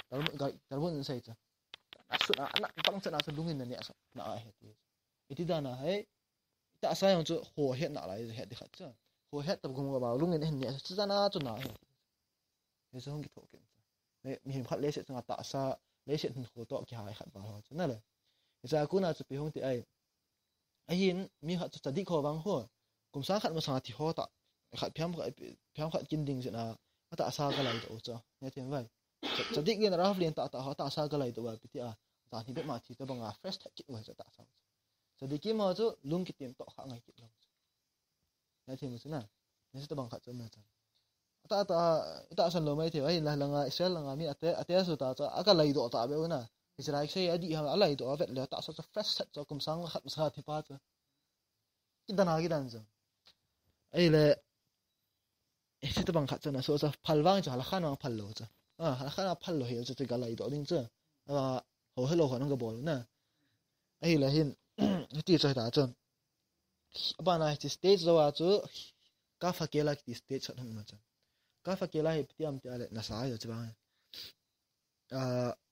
tal gai tal bon sai cha asu na na pang cha na sa lungin na ni asa na a he ti iti dana hai ta sa yong chu ho he na lai he di khat cha ho he tab gum ba lungin hen ni cha cha na chu na he he so hong ki tho ke me mi him khat le se cha ta sa le se hin ho to ki hai khat ba ho cha na le cha ku na chu pi hong ti ai ai hin mi khat cha di kho wang ho kum sa khat ma sa ti ho ta khat phiam khat phiam khat kin ding se na ta sa ka lai to cha ne tem vai cha dik gen ra hlian ta ta ha ta sa ka lai to ba pi ti a ta ni be ma thi ta banga fresh thak ki wa cha ta sa cha dik ki ma chu lung ki tem to kha ngai ki lo ne tem su na ne su ta bang khat chu na cha ta ta ta san lo mai the ai la langa israel langa mi ate ate su ta cha aka lai do ta be na israel sei adi ha alai do vet le ta sa cha fresh set cha kum sang khat sa thi pa cha ki dana ki dan cha ai le ese ta bang khat cha na so cha phalwang cha la khan wang phal lo cha a la khan phal lo he cha cha ga lai do ding cha a ho hello ho nang ga bol na ai le hin ti cha ta cha ba na ti stage zo wa chu ka fa ke la ki stage cha hang ma cha ka fa ke la he ti am ti ale na sa yo cha bang a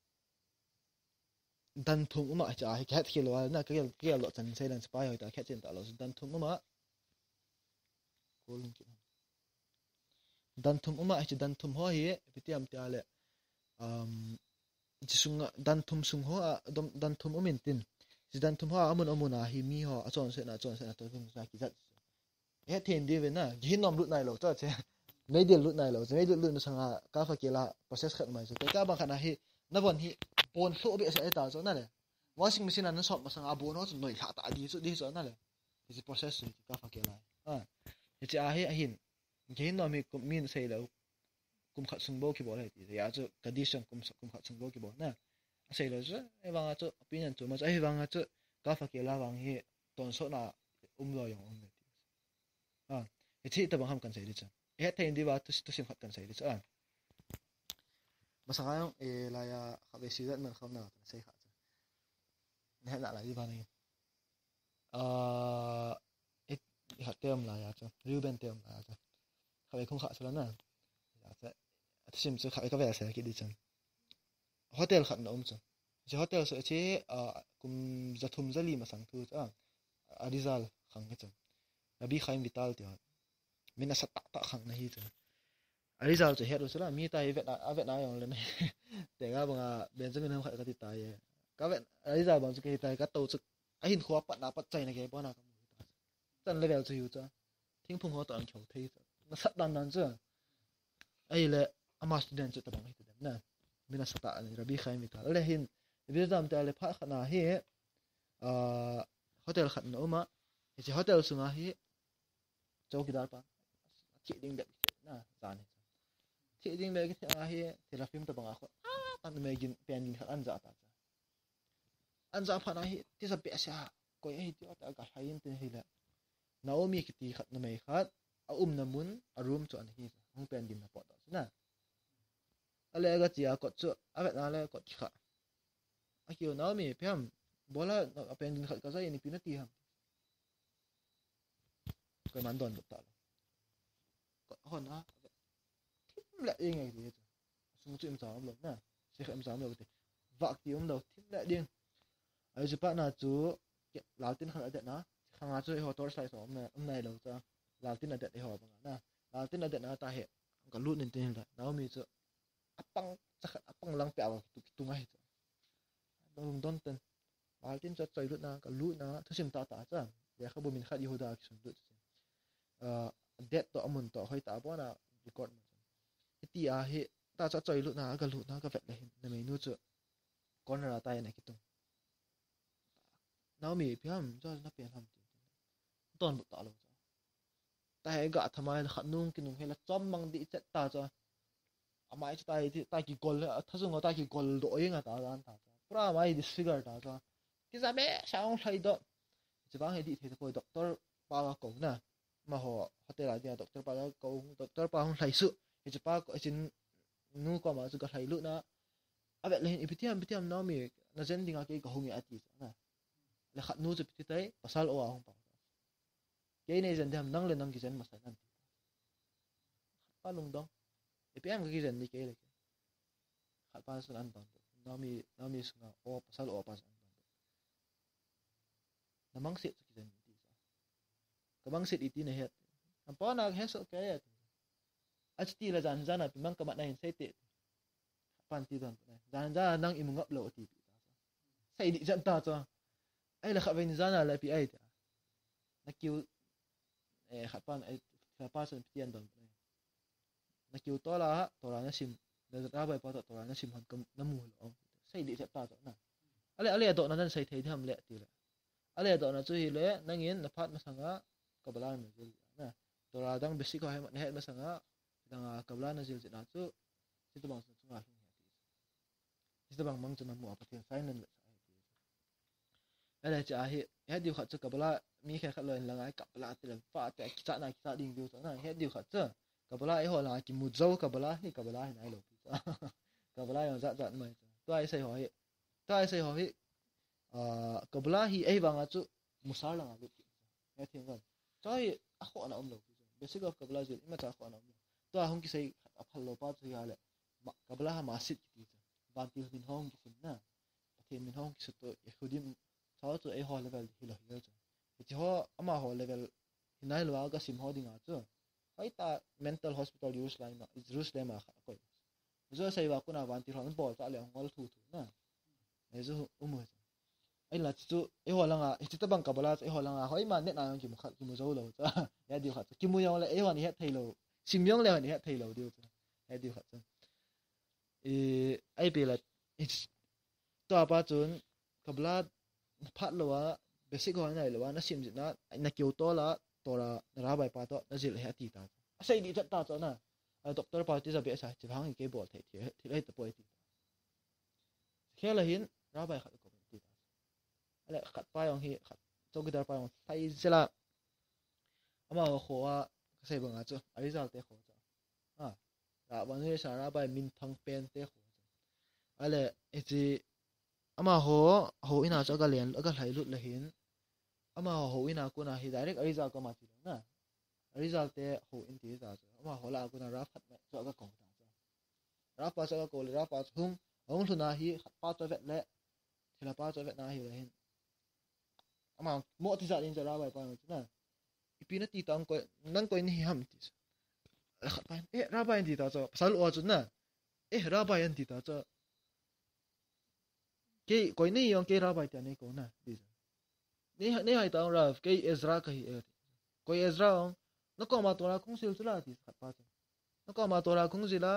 dan thum uma cha he khat khil wa na ke ke lo chan sei lan spa yo ta khat chen ta lo dan thum uma kolin ki dan thum uma chi dan thum ho hi pitiam ti ale um jisunga dan thum sung ho dom dan thum umin tin ji dan thum ho amun amuna hi mi ho achon se na achon se na to thum sa ki zat he then di ve na gi nom lut nai lo cha che mai del lut nai lo che mai lut lut na sanga ka fa ke la process khat mai so ka ba khana hi na bon hi pon so be sa eta so na le washing machine an so ma sanga bon ho chu noi kha ta di chu di so na le ji process ka fa ke la a he cha hi a hin gi nom mi kum min sei lo kum khat sung bo ki bo le ti ya chu condition kum kum khat sung bo ki bo na sei lo chu e wanga chu opinion chu ma ai wanga chu ka fa ke la wang hi ton so na um lo yong um le ti a he chi ta bang ham kan sei ri cha he thein di wa tu tu sim khat kan sei ri cha masanga yong e la ya kha be si dat man kham na sei kha cha ne la la di ba ni a et kha tem la ya cha ruben tem la cha kha be khong kha sa na ya cha sim chu kha ka ve sa ki di chan hotel khat na um cha je hotel so che a kum zathum zali ma sang thu cha arizal khang ke cha abi khaim vital ti mina sa ta ta khang na hi cha arizal che heru sala mi ta vet a vet na yong le ne te ga banga benjamin ham khat ka ti ta ye ka vet arizal bang chu ke ta ka to chu a hin khwa pat na pat chai na ke bo na ka mu ta chan level chu yu cha thing phung ho ta an khau thei cha na sat dan dan cha ai le ama student chu ta bang hi ta na mina sa ta ni rabi khaim vital le hin bi dam ta le pha khana hi a hotel khat na uma che hotel sunga hi chowkidar pa thi ding de na zan thi ding be ki a hi therapim ta banga kho an me gin pen gin khat an za ta an za pha na hi ti sa pe sa ko hi ti ta ga hain tin hi la naomi ki ti khat na me khat a um na mun a room chu an hi hong pen gin na po ta na ale ga ti a ko chu a vet na le ko ki kha a ki naomi pem bola a pen gin khat ka za ni pinati ham ko man don ta ko hon a tim la ing ai ti sung chu im sa am lo na se kham sa am lo ti vak ti um lo tim la ding ai ju pa na chu lal tin khan ade na khanga chu ho tor sai so am na am nai lo cha lal tin ade ho ba na lal tin ade na ta he ka lu nin tin la naw mi chu apang cha apang lang pe aw tu tu ngai cha dong don ten lal tin cha chai lu na ka lu na thusim ta ta cha ya khabu min khat yehuda ki sun lu uh det to amun to hoi ta bo na record ma ti a he ta cha choi lu na ga lu na ka vet le na me nu chu corner ta na ki tu naw mi piam cho na pen ham ti ton bu ta lo cha ta he ga thamai khat nung ki nung he la chom mang di chet ta cha amai cha tai ti ta ki gol thasung ta ki gol do yenga ta dan ta pura mai disfigure ta cha ki za be saung thai do chibang he di the ko doctor pa ga ko na ma ho hotel dia doctor pa ga ko doctor pa hong thai su he cha pa ko chin nu ko ma chu ka thai lu na abe le ipitiam ipitiam naw mi na zen dinga ke ko hongi ati na le khat nu chu piti tai pasal o a hong pa ke nei zen dam nang le nang ki zen ma sai nan ti pa lung dong ipm ka ki zen ni ke le khat pa san an ton nami nami sunga o pasal o pas an ton namang sit ki jan ti sa kabang sit iti na het ampa na heso kaya achti la jan jana pimang kamat na hin sai te pan ti don jan jana nang imungap lo ti ta sa sai di jan ta cho ai la khawen jana la pi ai ta na kiu eh khat pan ai khat pa san pian don na kiu to la to la na sim na ra bai pa to la na sim han kam na mu lo sai di ta cho na ale ale do na nan sai thei tham le ti la ale do na chu hi le nangin na phat ma sanga kabala na jil na to la dang basic ha ma he ma sanga dang kabala na jil na chu si to bang chu nga hlung hi si to bang mang chu na mu pa thian sai nan le sai ti ale cha hi he diu khat chu kabala mi kha khat loin langai kabala ti le fa te ki cha na ki cha ding diu cha na he diu khat chu kabala ai ho la ki mu zo kabala hi kabala hi nai lo ti cha kabala yo za za mai to ai sai ho hi to ai sai ho hi a kabla hi ai wanga chu musar langa lu ya thing gan chai a kho na om lo basic of kabla jil ima cha kho na om to a hong ki sai a phal lo pa chu ya le kabla ha ma sit ki cha ban ti min hong ki sin na pathen min hong ki su to yahudim chaw chu ai ho level hi lo hi cha ti ho ama ho level hinai lo ga sim ho dinga chu hai ta mental hospital use line ma jerusalem a kha ko zo sai wa kuna ban ti hong bol cha le ngol thu thu na ai zo umu ai là chú ai hoa lăng à chỉ tập bằng kabala ai hoa lăng à hỏi mà net nào chỉ một khát chỉ một dấu lâu chứ ya điều khát chỉ một yang là ai hoa này hết thầy lâu sim yang là này hết thầy lâu điều chứ ya điều khát chứ ai bị là toa ba chun kabala phát lâu à basic hoa này lâu à nó sim gì nó nó kêu to là to là nó ra bài pa to nó chỉ là hết tì ta xây đi rất ta cho na doctor pa tí giờ bị sao chỉ phang cái bộ thầy thì thì lấy tập bồi tì khi là hiện ra bài khát ale khat pa yong hi khat chogidar pa yong sai zela ama khoa sai banga chu result te kho cha a ra ban he sara bai min thang pen te kho cha ale eji ama ho ho ina cha ga len ga hlai lut la hin ama ho ina ku na hi direct result ka ma ti na result te ho in ti za cha ama ho la ku na ra phat ma cha ga ko ta cha ra pa cha ga ko le ra pa chung ong thuna hi khat pa cha vet le thila pa cha vet na hi la hin ama mo ti sa din cha ra bai pa chu na ipina ti tang ko nan ko ni ham ti khat pa e ra bai ti ta cha pasal o chu na e ra bai an ti ta cha ke ko ni yong ke ra bai ta ne ko na di ni ni hai ta ra ke ezra ka hi e ko ezra ong no ko ma to ra kung sil chu la ti khat pa cha no ko ma to ra kung sil la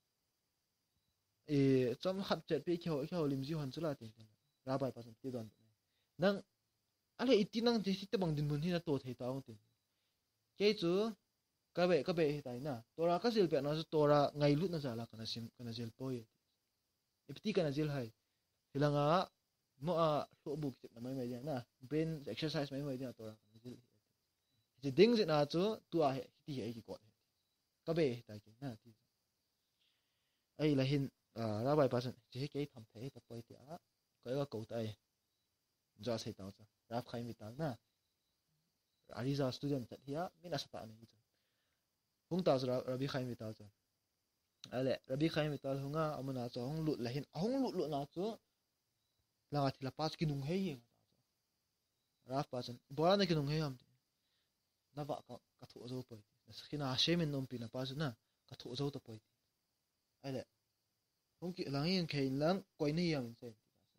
e cham khat chet pe khyo khyo lim ji hon chu la ti ra bai pa ti don nang ale itinang ti sit bang din mun hi na to thei ta ong tin ke chu ka be ka be hi tai na tora ka sil pe na chu tora ngai lut na za la kana sim kana jel poi ipti kana jel hai hilanga mo a so bu ki na mai mai na brain exercise mai mai na tora kana jel ji ding ji na chu tu a he ti he ki ko ka be hi tai ki na ti ai la hin ra bai pa san ji ke tham thei ta poi ti a ko ga ko tai ja sai ta cha rap khai mi ta na ariza student ta hiya mina sa ta ni cha hung ta ra rabi khai mi ta cha ale rabi khai mi ta hunga amuna cha hung lut la hin hung lut lut na chu la thi la pas ki nung he hi rap pa chan bora na ki nung he am na va ka ka thu zo poi na khina shemin nom pi na pa na ka thu zo ta poi ale hung ki lang yin khain lang koi ni yang se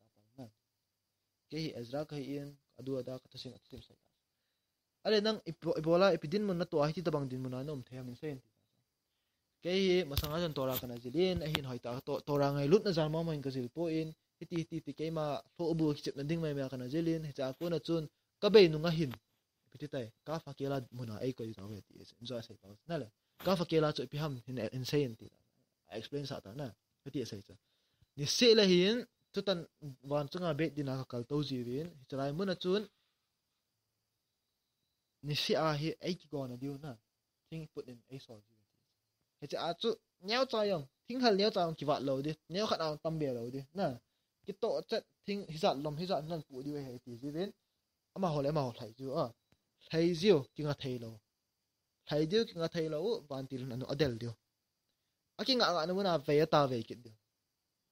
ke hi ezra ka hi in adu ada ka tasing at sim sai ale nang ibola epidin mun na to hi ti tabang din mun na nom the min sen ke hi masanga jan tora kana jilin a hin hoita to tora ngai lut na jan ma ma in ka jil po in ti ti ti ke ma tho bu ki chep na ding mai ma kana jilin hi cha ko na chun ka be nu nga hin piti tai ka fa kela muna ai ko ta we ti enjoy sai pa na le ka fa kela chu pi ham in insane ti I explain sa ta na ti sai cha ni se la hin tutan wan chunga be dina ka kal to jiwin chrai mun chun ni si a hi ai ki gona diu na thing put in a so ji he cha chu nyao cha yong thing hal nyao cha ki wa lo di nyao khat ang tam be lo di na ki to chat thing hi za lom hi za nan pu di we he ti jiwin ama ho le ma ho thai ju a thai jiu ki nga thai lo thai diu ki nga thai lo ban til na no adel diu a ki nga nga na mun a ve ta ve ki diu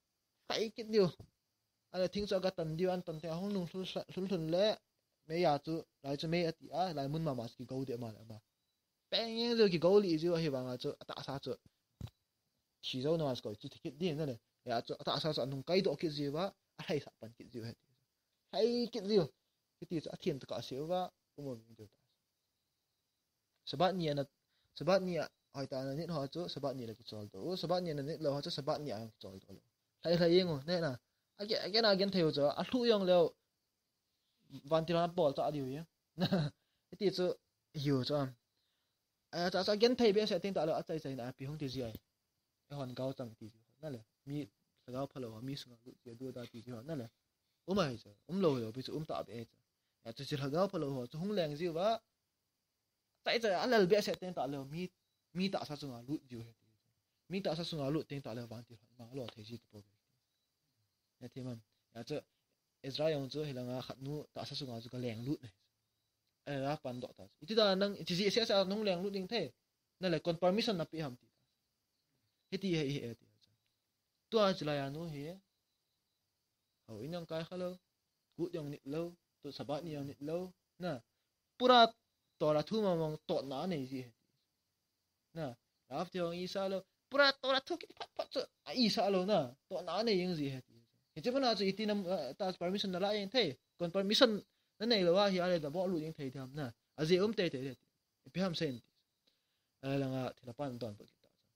tay kít điều anh thính cho cái tần điều anh tần theo không nung thun thun lẽ mấy nhà chú lại cho mấy ati à lại muốn mà mà cái câu địa mà mà bèn những rồi cái câu lý chú hy vọng là chú tạ sao chú chỉ dấu nó có chú thích đi nữa này ya chú tạ sao chú nung cái độ cái gì vậy hay sao bạn cái gì hết hay cái gì cái gì chú thiên tất cả xíu vậy cũng một mình điều ta sebab ni anh sebab ni hỏi ta là nít họ chú sebab ni là cái trò đó sebab ni là nít là họ chú sebab ni là trò đó hay hay yên rồi nên là cái cái nào cái theo chú à thu yang liệuวันที่เราบอลจะอะไรอยู่นะที่จะอยู่จ้ะเออจะจะยันเทเบียเสร็จแต่เราใจใจนะปีห้องที่สี่ไอ้คนเก่าจังที่สี่นั่นแหละมีสกาวพะโล้มีสงาลุเจียดูตาที่สี่นั่นแหละอุ้มไม่จ้ะอุ้มโลอยู่ไปจะอุ้มตาเบียจ้ะแต่จะสกาวพะโล้จะห้องแรงสิวะใจใจอะไรเบียเสร็จแต่เรามีมีตาสักสงาลุอยู่มีตาสักสงาลุแต่เราวันที่เรามาเราเทจิตตัวเนี่ยที่มันอยากจะอิสราเอลจะเห็นแล้วขัดนู้ตาสัสุงาจะก็แรงลุดเลยเออรับปันดอกตาอีที่ตานั่งที่เสียสาวน้องแรงลุดยิงเท่นั่นแหละก่อน permission นับปีหำตีเฮตีเฮเฮเฮตีตัวจิลายานู้เฮเขาอินยังไกลเขาเลยกูยังนิดเล่าตัวสบายนี่ยังนิดเล่าน่ะปุระตัวละทุ่มมองตัวหนาเนี่ยสิน่ะรับที่ของอีสาเลยปุระตัวละทุ่มพัดพัดจะอีสาเลยน่ะตัวหนาเนี่ยยังสิเฮตีจะเป็นอะไรที่นั่นตา permission นั่นแหละยังเท่ก่อน permission นั่นเองเลยว่าที่อะไรแต่บอกรู้ยังเท่ที่ทำนะอาจจะอุ้มเท่เท่เท่พี่ทำเซนติอะไรล่ะงั้นที่เราปั้นตอนปกติ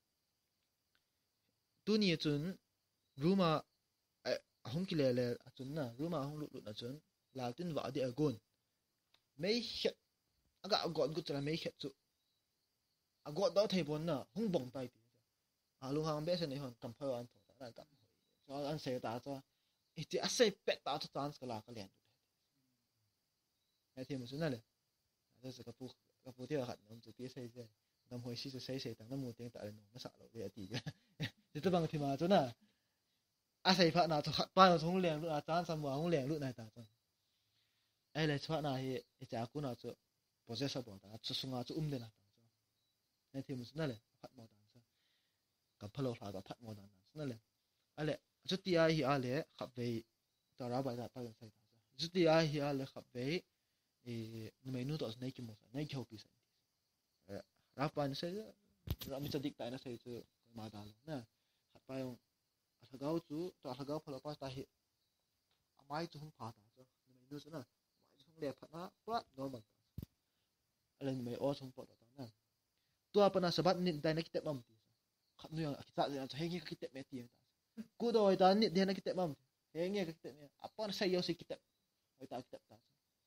ตัวนี้จนรู้มาเออห้องกิเลสเลยจนนะรู้มาห้องลุดลุดนะจนหลายตินว่าเดี๋ยวก่อนไม่เห็นอากาศก่อนกูจะไม่เห็นจุอากาศดาวเทปนนะห้องบ่งไปทีอ่าลุงหางเบสในห้องกำเพลอันถอดได้กำเพลอันเสียตาจ้ะอีที่อาศัยเป็ดตาทุกตานสกลากระเลียนไอ้ที่มันสุดนั่นเลยแต่สกับผู้กับผู้ที่เราขัดน้ำจุดที่ใส่ใส่น้ำหอยชีจะใส่ใส่ต่างน้ำมูเตียงแต่อะไรหนุ่มไม่สะเราเลยตีกันจะบางทีมาจุดน่ะอาศัยพระนาจะขัดป้ายเราทุ่งเลี้ยงลูกอาจารย์สมองทุ่งเลี้ยงลูกนายตาจ้ะไอ้เลยพระนาเฮไอ้จากกูน่าจะ possess บ่ตาจะสุงาจะอุ้มเดินตาจ้ะไอ้ที่มันสุดนั่นเลยพัดมอตาจ้ะกับพะโล้ฝากับพัดมอตานั่นเลยไอ้เลยจุดที่ไอ้เหี้ยเลยขับไปตาราบายได้ไปกันใส่ตาจ้ะจุดที่ไอ้เหี้ยเลยขับไปเอ่อนู่นไม่นู่นตัวสเนกิมุสเนกิฮอปิสันเอ่อรับไปนี่ใช่เราไม่จะดิกตายนะใช่จะมาดาลนะขับไปองอัฐกาวจูตัวอัฐกาวพลปัสตาเฮไม้จุ่มผ่าตาจ้ะนู่นไม่นู่นสินะไม้จุ่มเลี้ยพัดนะปั๊ดโดนบังอะไรนู่นไม่อ้อจุ่มปอดตานะตัวปนัสบัดนี่ได้นักกิจมั่มตีขับนู่นยังกิจจะจะให้งี้กิจไม่ตีตากูโดยตอนนี้เดี๋ยวนักกิจมั่มเฮ้ยงี้กิจเนี่ยapa nak saya usik kitab ai tak kitab ta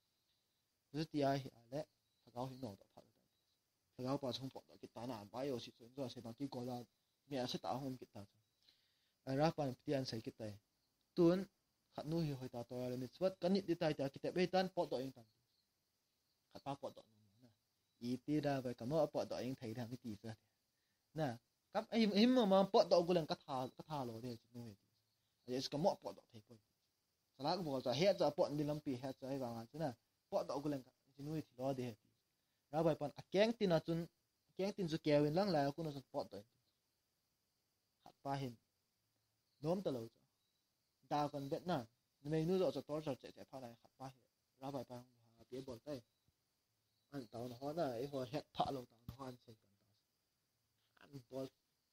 jadi ai ale thagao hin no ta pha ta thagao pa chong po ta kita na ba yo si chen zo se ba ki ko la me a se ta hom kita ai ra pan pian sai kita tun khat nu hi hoi ta to le ni swat kan ni ti tai ta kitab be tan po do ing tan khat pa po do na i ti da ba ka mo po do ing thai thang ki ti sa na cấp em em mà mà bỏ đậu cái lần cắt thà cắt thà rồi đấy chứ nuôi thì cái mỏ bỏ đậu thấy coi sau đó bỏ ra hết ra bỏ đi làm pi hết ra vào chứ nè bỏ đậu cái lần chứ nuôi thì lo đấy ra bài pan kén tin là chun kén tin chú kéo in lăng lại cũng nó bỏ đậu hạt ba hình nôm tờ lâu đào còn biết nè mình nuôi rồi cho to rồi chạy chạy phá này hạt ba hình ra bài pan phía bờ tây anh tao nó hoa này hoa hết phá lâu tao nó hoa anh xây anh bỏ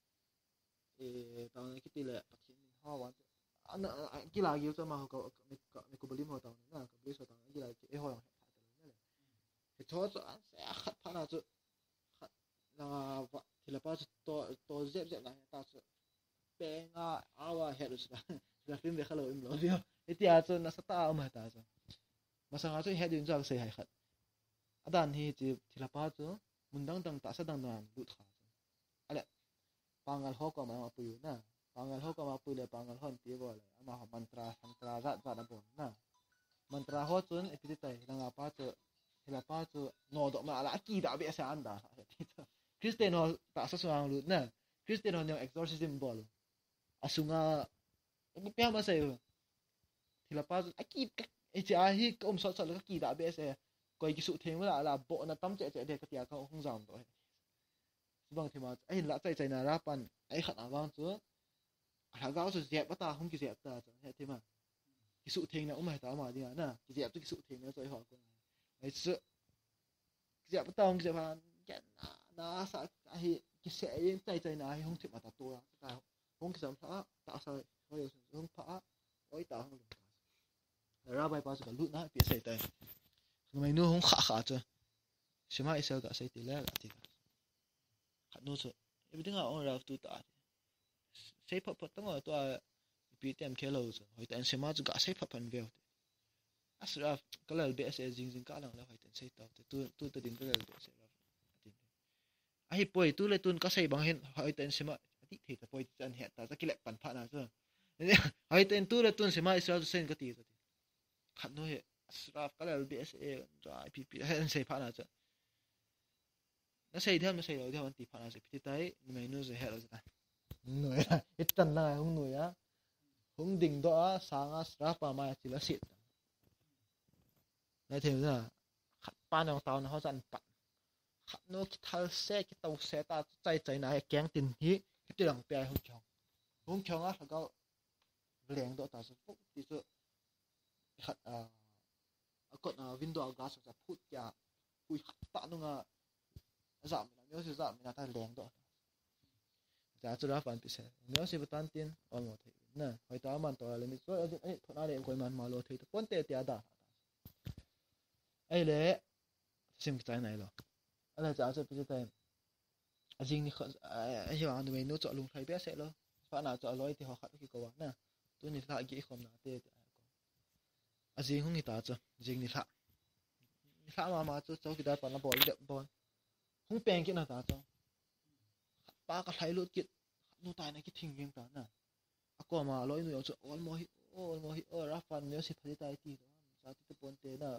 eh tahun kita le pakai ni hawa ana kila lagi tu mah ko ni ko beli mo tahun na ko beli so tahun kila eh ho yang hat le he to so saya hat pa na so hat na kila pa to to zep zep na ta so pe nga awa he lu sa da film be khalo im lo dia iti a so na sa ta ma ta so masa nga so he din so sai hai khat adan hi chi kila pa so mundang dang ta sa dang na lut kha ale pangal ho ko ma pu na pangal ho ko ma pu le pangal hon ti bo le ama ho mantra mantra za za da bon na mantra ho chun epiti tai langa pa chu hila pa chu no do ma la ki da be sa anda Christian ho ta sa suang lu na Christian ho nyong exorcism bol asunga ni pe ma sai hila pa chu aki e cha hi kom so so la ki da be sa ko ki su theng la la bo na tam che che de ka tia ka hong jam do bang thì mà ấy là chạy chạy nào ra pan ấy khát áo bang chứ thằng gáo rồi dẹp bắt ta không kì dẹp ta chẳng thế mà cái sự thiền nào cũng mày tao mà đi à nè cái dẹp cái sự thiền nó rồi họ ấy sự dẹp bắt ta không dẹp mà cái nó sao cái cái sẽ những tay tay này không thể mà ta tua ta không cái gì phá tạo sao rồi không phá ôi tạo không được ra bài bao giờ lút nát bị say tay mày nuôi không khá khá chứ xem ai sao cả say tỷ lệ là thì khát nuôi chứ bây giờ ông ra tu ta say phật phật tao ngồi tua bị tem kéo lâu chứ hồi tại xem ai cả say phật phần vèo asra cái là bị say dính dính cả lần là hồi tại say tao tu tu tu đến cái là bị say ai bồi tu lấy tuôn có say bằng hiện hỏi tên xem mà tí thì ta bồi chân hiện ta cái lệ bản phận nào chứ hỏi tên tu lấy tuôn xem mà Israel sen cái tí rồi khát nuôi Asra cái là bị say rồi pi pi hay say phận nào chứ nó say theo nó say rồi theo anh tí phận nào chứ pi tới mày nuôi rồi hết rồi ta nuôi à ít chân là không nuôi á không đỉnh đó sáng Asra pa mai chỉ là xịt này thì là khát pan ông tao nó họ dặn bắt nó cái thằng xe cái tàu xe ta chạy chạy này kéo tiền hí cái tiền bằng bè không chồng không chồng á thằng cao liền đó ta sẽ phúc thì sự hạt à còn à window gas sẽ phút ya ui hạt ta nó ngà giảm nếu sẽ giảm mình ta liền đó giá cho ra phản bị xe nếu sẽ bắt tiền on một thế nè hồi đó mình tôi là mình số ấy ấy thằng nào để coi mình mà lo thấy quân tệ tiền đó ấy lẽ xem cái này rồi anh là giờ bây giờ anh riêng thì anh hiểu anh mình nuôi chọn lùng thấy bé sẽ lo phải nào chọn lối thì họ khát cái cầu nè tôi nhìn lại cái không nào tê anh riêng không nghĩ ta chứ riêng thì thạ thạ mà mà cho cho cái đó còn là bỏ đi bỏ không bèn cái nào ta chứ ba cái thấy luôn kiện nuôi tài này cái thình riêng ta nè ako mà lối nuôi cho ôn mồi ôn mồi ở ra phần nếu sẽ phải tay thì đó sao thì bốn tê nè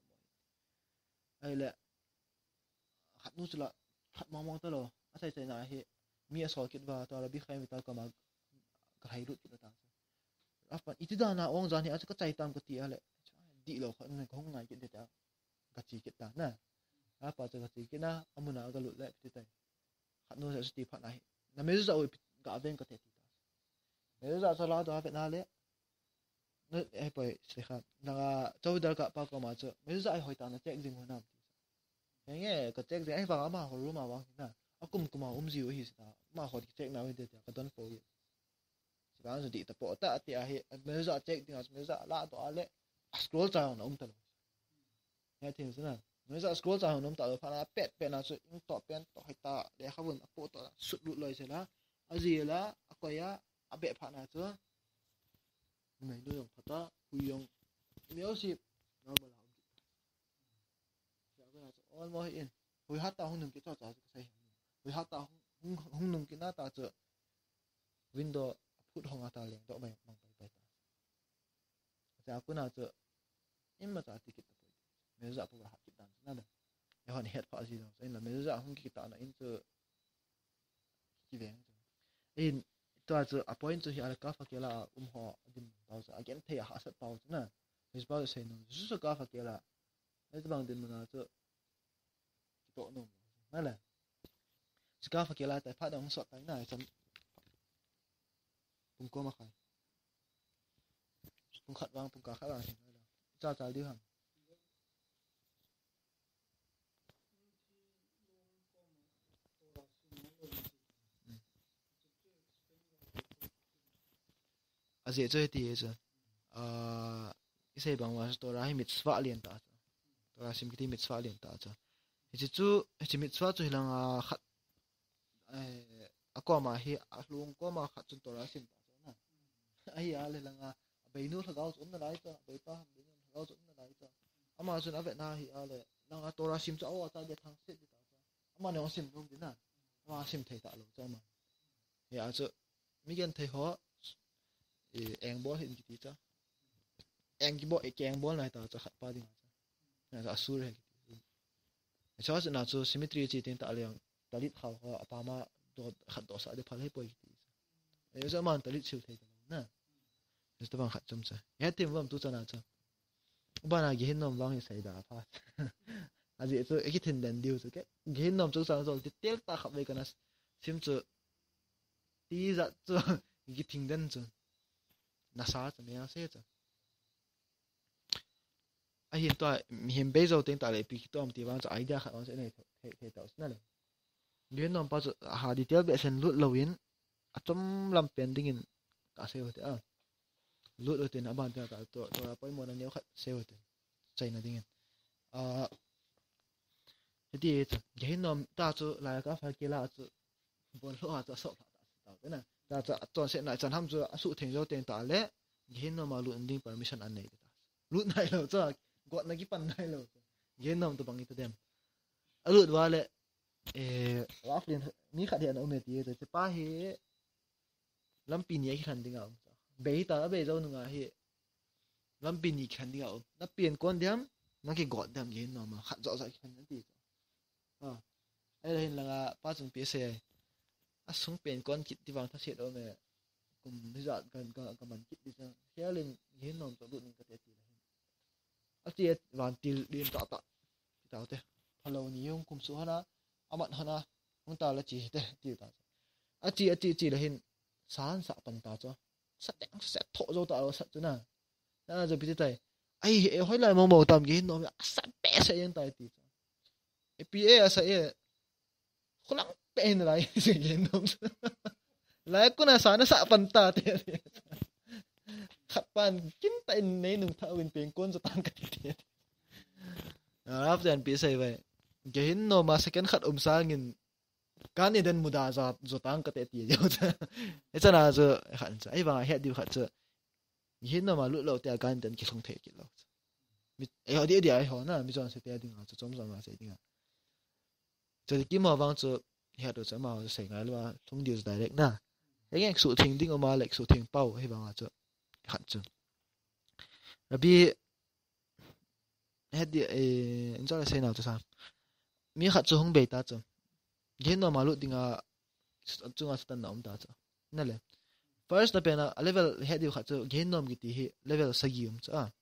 ấy là hạt nuôi là hạt mong mong tới rồi, anh thấy thế này thì mi soi kết vào tao là biết khai người ta có mà cái hay lụt cái đó, à phần ít đó na ông giang thì anh sẽ có chạy tam cái tia lại, đi lâu hơn này không ngay cái đấy đó, cái gì cái đó nè, à phần cái gì cái na, anh muốn nào cái lụt lại cái đấy, hạt nuôi sẽ tiếp hạt này, là mấy giờ rồi cả bên cái đấy, mấy giờ sau đó đó Việt Nam đấy, nó ai phải sẽ khác, là châu đó cả bao cái mà chứ, mấy giờ ai hỏi ta nó check gì mà nào nghe cái check gì ấy vào mà họรู้màว่านะเอากุมกุมอุ้มซิวฮิสตามาเขาcheck nào thì cái tuần phố vậy sekarang jadi tapi tak tiap hari meza check dengan meza lah tu ale scroll down um tu ya thì thế nào meza scroll down um tu phana pet pet na su yung top pen to hai ta đểเขาvẫn apo to sut lut loi se la azi la akoya abe phana tu này đối tượng phata huyong nếu ship nó mà ôn mồi in hồi hát tao không nung cái cho cháu cái hồi hát tao không không nung cái nát tao chợ window phút hong tao liền đó mày bằng tay tay cháu cứ nào chợ nhưng mà cháu thì cái tập mấy giờ cũng là học cái đàn nè để họ hết phải gì đâu nên là mấy giờ không cái tao là in chợ cái vẹn in tao chợ appoint chợ hiện cái phát cái là um họ đừng tao chợ cái thấy họ sẽ tao chứ nè bây giờ sẽ nó rất cái phát cái là cái bằng đừng mà chợ tổ nung,นั่นแหละสกาฟักเกล่าแต่พระดองสอดไปไหนจำปุ่งก็มาขายปุ่งขัดวางปุ่งกาขัดวางเห็นไหมล่ะจ้าจ่ายดีหังอาเจียช่วยตีเจ้าอ่าอีเซ่บางวันตัวเราให้มิตรสวะเลียนตาตัวเราสิมกิติมิตรสวะเลียนตาเจ้าchỉ chú chỉ biết xóa cho là khát à có mà hi à luôn có mà khát chúng tôi là xin ta nè ai à là bây nu thằng gấu chúng nó đấy cho bây ta bây nu thằng gấu chúng nó đấy cho mà chúng nó Việt Nam hi à là là tôi là xin cho ở ta để thằng xếp đi ta mà nếu xin không thế nào mà xin thầy ta luôn cho mà hi à chứ mấy cái thầy họ em bố hiện cái gì chứ em cái bố em bố này ta cho khát ba đi mà là xui rồi cho nên là cho symmetry chỉ tên ta liền ta lít khảo họ apa mà đồ khát đồ sao để phá hết bồi cái giờ mà ta lít siêu thấy cái nè giờ ta bằng khát chấm sao hết tiền vâng tu cho nào cho bạn nào ghi hình nôm vang thì xảy ra phá à gì cho cái thiên đền điều cho cái ghi hình nôm cho sao rồi thì tiếc ta khắp về cái này xem cho tí giờ cho cái thình đen chứ nasa chứ mẹ sẽ chứ ai hiện tại hiện bây giờ tiếng tại lại bị tụi ông thì bạn cho idea khác ông sẽ này thế thế tạo sinh này nếu nó bao giờ hà đi theo bị sen lút lâu in à trong làm pending cả sale thế à lút ở tiền à bạn thì cả tụi tụi là phải mua nhiều khách sale thế chạy nó tiếng à thế thì cái nó ta cho lại cái phải kia là cho bọn họ cho sốt tạo thế này ta cho toàn sẽ lại chẳng ham cho sự thành giao tiền tại lẽ cái nó mà lút đi permission anh này lút này là cho gọi là cái phần này là cái nó tụi bằng itu dem lút vào lẽ eh Raflin ni khát điện ông này thì rồi pa he lâm pin này khăn đi ngào bây ta bây giờ nó he lâm pin này khăn đi ngào nó pin con điểm nó cái gọi điểm cái nó mà khát rõ rõ khăn gì à đây là pa chung pê xê à sung pin con kit đi vào thắt sét ông này cùng bây giờ cần cần cần mình kit đi ra thế lên cái nó cho lút cái thế thì à chị vào tiền điện tạo tạo tạo thế hello nhiều cùng số hả amat hana ông ta là chỉ thế chỉ ta à chỉ chỉ chỉ là hiện sáng sạ bận ta cho sát đánh sát thọ rồi ta sát chứ nào na rồi bị thế ai ai hỏi lại mong mong tầm cái nó sát bé sẽ yên tại thì pi a sẽ không lắm bé này cái nó lại cũng là sáng nó sạ bận ta thế khát pan kín tay này nung thao bên bên con cho tăng cái thế à áp dụng pi sẽ vậy cái nó mà second khát ôm sang nhìn cái này đến muda ra rồi tăng cái tết gì vậy chứ thế là giờ khát chứ ấy vào hết điều khát chứ cái nó mà lụt lậu thì cái đến cái không thể cái lậu ấy ở địa địa ấy họ na bây giờ sẽ tiêu đi ngà chứ trong giờ mà sẽ đi ngà giờ cái mà vang chứ hết rồi chứ mà sẽ ngay là thông điều direct na cái cái số thiên đinh mà lại số thiên bao hay vang chứ khát chứ rồi bị hết địa ấy anh cho là sẽ nào chứ sao mi khát cho không bể ta chứ cái nó mà lúc đi ngà chung à satan naom ta chứ nè lẽ first là bên à level hết điều khát cho cái nó cái tí level sagium chứ à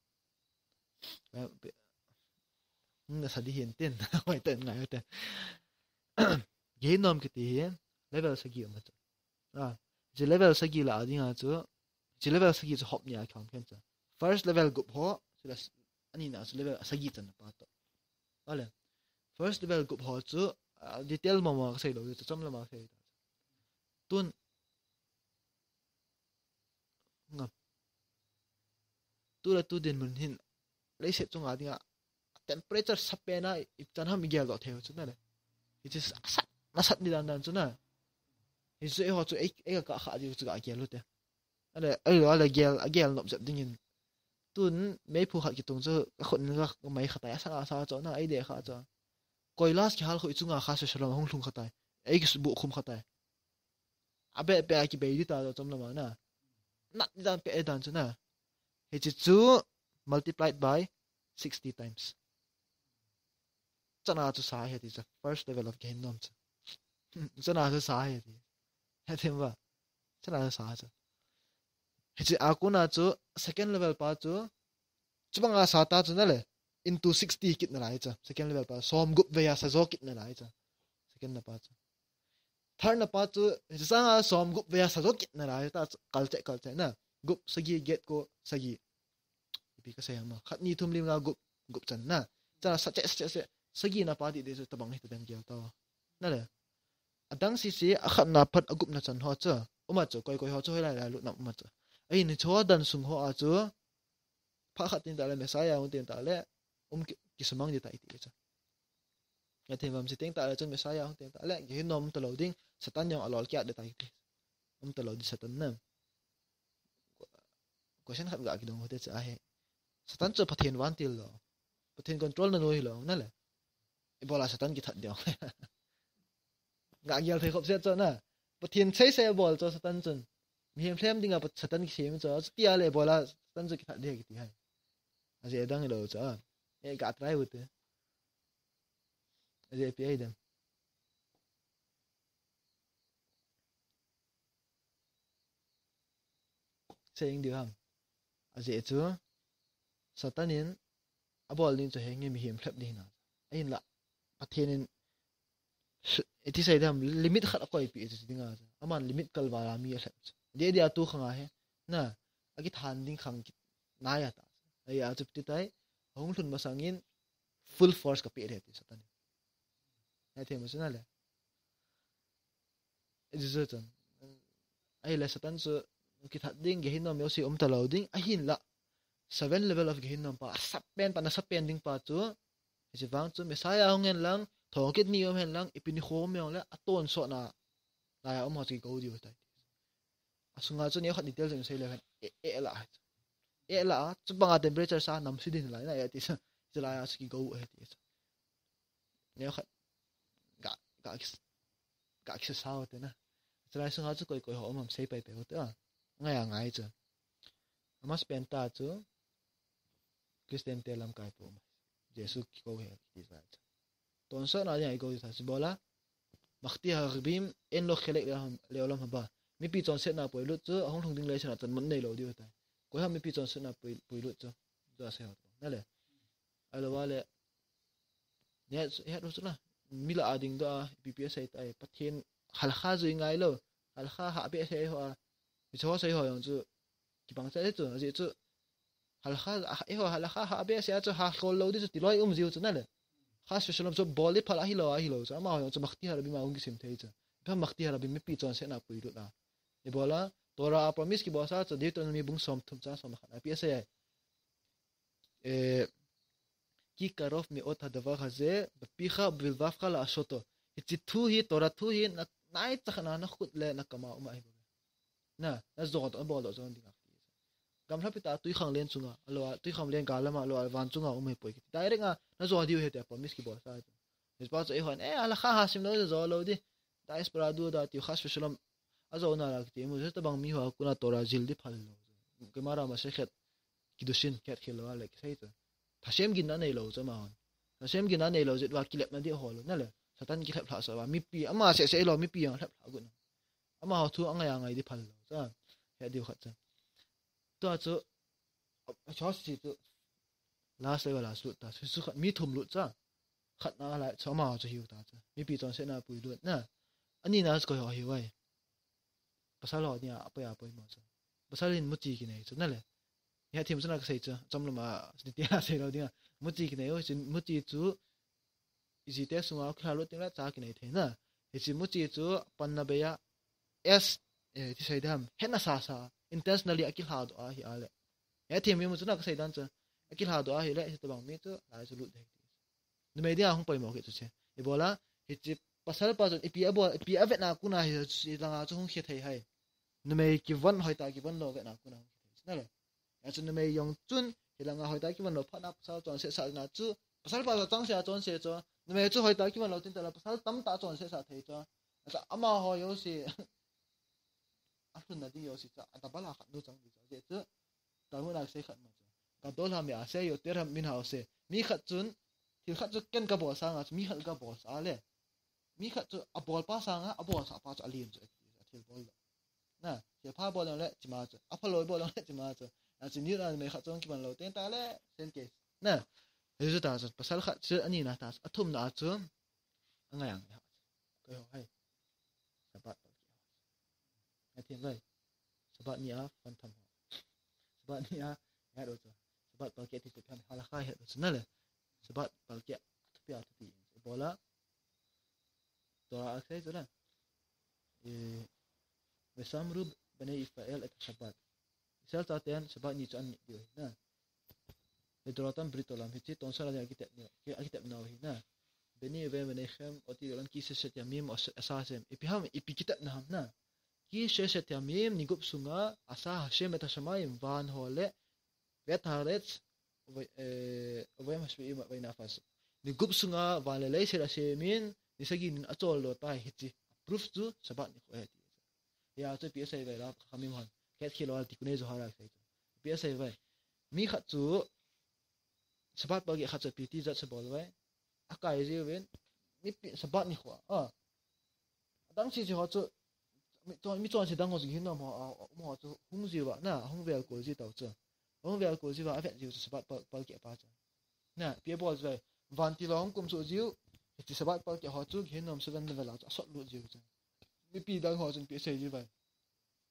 nó sẽ đi hiện tiền ngoài tiền ngay tiền cái nó cái tí level sagium chứ à chỉ level sagi là đi ngà chứ chỉ level sagi chứ học nhà không khen chứ first level group ho chứ là anh nào chứ level sagi chân là bắt đó là first level group ho chứ detail mà mà xây đồ chứ trong là mà xây tuân ngập tu là tu đến mình hiện lấy sẽ trong đi ngà temperature sắp bên này ít chân ham miguel đó theo chứ này it is sát nó sát đi đàn đàn chứ này thì sẽ họ chứ ấy ấy cả khá gì chứ cả kia luôn đấy anh là ấy là là gel gel nộp giật đi nhìn tuân mấy phụ hạt cái tung chứ khẩn cái máy khát tay sao sao cho nó ấy để khát cho coi last cái hal khởi chung à khá sẽ làm hông thùng khát tay ấy cái bộ khum khát tay à bé bé cái bé đi ta trong làm mà nè nát đi đàn bé đàn chứ nè thì chỉ chú multiplied by sixty times cho nó cho sai thì chắc first level of game nom chứ cho nó cho sai thì hết thêm vào cho nó cho sai chứ thì chỉ aku na chú second level pa chú chú bằng à sao ta chú nè lẽ into sixty kit nè lại chứ second level pa som gup về à sa zo kit nè lại chứ second level pa chú third level pa chú chỉ sang à som gup về à sa zo kit nè lại ta cal chạy cal chạy nè gup sagi get ko sagi bị cái gì mà khát ni thum lim na gup gup chân nè cho nó sát chạy sát chạy sagi na pa đi để cho tabang hết tụi kia tao nè lẽ adang si si khát na phát gup na chân ho chứ ôm mà chú coi coi ho chú hay là lụt nằm mà chú ấy nên chúa đàn sung ho à chú phát khát tiền ta là Messiah ông tiền ta là ông cái semang đi tại thì chứ nhà thì làm gì tiền ta là chân Messiah ông tiền ta là cái nom ta lâu đinh Satan yang alol kia để tại thì ông ta lâu đi Satan nè có xem khát gạo cái đồng hồ thế chứ ai Satan cho phát hiện ván tiền rồi phát hiện control nó nuôi rồi nè lẽ Ebola Satan cái thật điều gạo thấy không xét cho nè phát hiện thấy xe bol cho Satan chân miếng phèm đi ngập Satan cái xem cho tia là Ebola Satan cho cái thật điều cái gì hay à gì đang rồi cho e gạt rai hụt à gì pi ai đam saying điều hằng à gì chứ Satan nên à bol nên cho hay nghe miếng phèm đi nào ấy là phát hiện it is say them limit khát coi pi chứ đi ngà aman limit kalwa mi a dia dia tu khanga he na agi than ding khang na ya ta ai a chup ti tai hong thun masangin full force ka pe re ti satan ai the masana le izu tan ai la satan so ki that ding ge hin no me si om ta lo ding a hin la seven level of ge hin no pa sap pen pa na sap pen ding pa chu ji wang chu mesaya hongen lang thokit ni om hen lang ipini khom me le aton so na la ya om ho chi go di ta asunga chu ne khat detail jeng sei le e e la e la chu banga temperature sa nam si din la na ya ti sa la ya ski go he ti sa ne khat ga ga ga ki sa te na tra sunga chu koi koi ho om sei pai pe ho ta ngai a ngai chu ama spend ta chu Christian telam kai po jesu ki ko he ti sa ton so na ya go sa si bola makti harbim en lo khelek le olam ba mi pi chon set na poi lut chu ahong thong ding le sana tan man nei lo di ta ko ha mi pi chon set na poi poi lut chu da se ha na le alo wale ne he ro chu na mi la ading da pi pi sai tai pathen hal kha zu ngai lo hal kha ha be se ho mi cho sai ho yong chu ki bang sai chu ji chu hal kha e ho hal kha ha be se chu ha khol lo di chu ti loi um jiu chu na le kha special so bol pal a hi lo a hi lo cha ma ho yong chu makti har bi ma ung ki sim thei chu pa makti har bi mi pi chon set na poi lut na ebola tora promise ki bosa cha deuteronomy bung som thum cha som khan apsa e ki karof mi ot hadavar haze bpicha bilvaf khala ashoto ichi thu hi tora thu hi na nai chkhana na khut le na kama uma hi na na zot on bol zon ding akti gam hla pita tui khang len chunga alo tui kham len galama alo wan chunga umai poi ki direct nga na zo diu he te promise ki bosa es pa cha e hon e ala kha ha sim no zo lo di dais pradu da ti khas fislam azo na la ti mu zeta bang mi ho kuna tora jil di phal lo ke mara ma se khet kidushin khet khelo ale sai ta thasem gin na nei lo cha ma hon thasem gin na nei lo zet wa kilep na di ho lo na le satan ki khap phla sa wa mi pi ama se se lo mi pi ang khap phla gun ama ho thu anga ya ngai di phal lo cha he di khat cha to chu cho si tu last level last lut ta su su khat mi thum lut cha khat na la chama cha hiu ta cha mi pi chon se na pui lut na ani na ko ho hi wai pasal ho nia apa ya apa mo cha pasal in muti ki nei chu na le ya thim chuna ka sei cha cham lama ni ti ha sei lo dia muti ki nei o chin muti chu isi te sunga khla lo ting la cha ki nei the na he chi muti chu pan na be ya s e ti sei dam he na sa sa intentionally akil ha do a hi ale ya thim mi mu chuna ka sei dan cha akil ha do a hi le he to bang mi chu la chu lu de ni me dia hong pai mo ke chu che e bola he chi pasal pa chu ipi abo ipi avet na kuna hi la nga chu hong khe thei hai nume ki van hoi ta ki van lo ve na kuna na le ya chu nume yong chun hilanga hoi ta ki van lo phana pasal chon se sa na chu pasal pa chang se chon se cho nume chu hoi ta ki van lo tin ta la pasal tam ta chon se sa thei cho asa ama ho yo si afun na di yo si cha ta bala khat do chang di cha je chu ta mu na se khat ma cha ka dol ha mi a se yo ter ham min ha se mi khat chun thil khat chu ken ka bo sa nga mi khat ka bo sa le mi khat chu a bol pa sa nga a bol sa pa chu alim chu thil bol na ye pa bo le chi ma chu a phalo bo le chi ma chu a chi ni na me kha chong ki ban lo ten ta le sen ke na he ju ta chu pasal kha chu ani na ta athum na chu anga yang ha ko ho hai sabat a thi vai sabat ni a fan tham sabat ni a ya ro chu sabat pa ke ti pe phan hala kha he chu na le sabat pa ke tu pi a tu pi bola to a sai chu na e Besamrub bani Israel et Shabbat. Israel taten Shabbat ni chan dio na. Hedrotan britolam hichi tonsala ya kitab ni. Ki kitab na hi na. Bani ve bani khem oti lan ki se set yamim asasem. Ipiham ipi kitab na ham na. Ki se set yamim nigup sunga asa hashem et shamayim van hole vet harets ovay masbi ima bay nafas. Nigup sunga van lelay sira shemin nisagin atol lo tai hichi. Proof tu Shabbat ni ko heti. Ya chu P S A vai la khamim han ket khilo al tikune zo hara sai P S A vai mi kha chu sabat ba ge kha chu P T za chabol vai akai je wen mi sabat ni khwa a dang si ji ho chu mi to mi chuan si dang ho ji hin na mo mo chu hung ji wa na hung vel ko ji tau chu hung vel ko ji wa avet ji sabat ba ba ge pa cha na pi bo vai van ti long kum chu ji ti sabat ba ge ho chu hin nom seven level la chu sot lu ji chu mi pi dang ho chun pi sei ji vai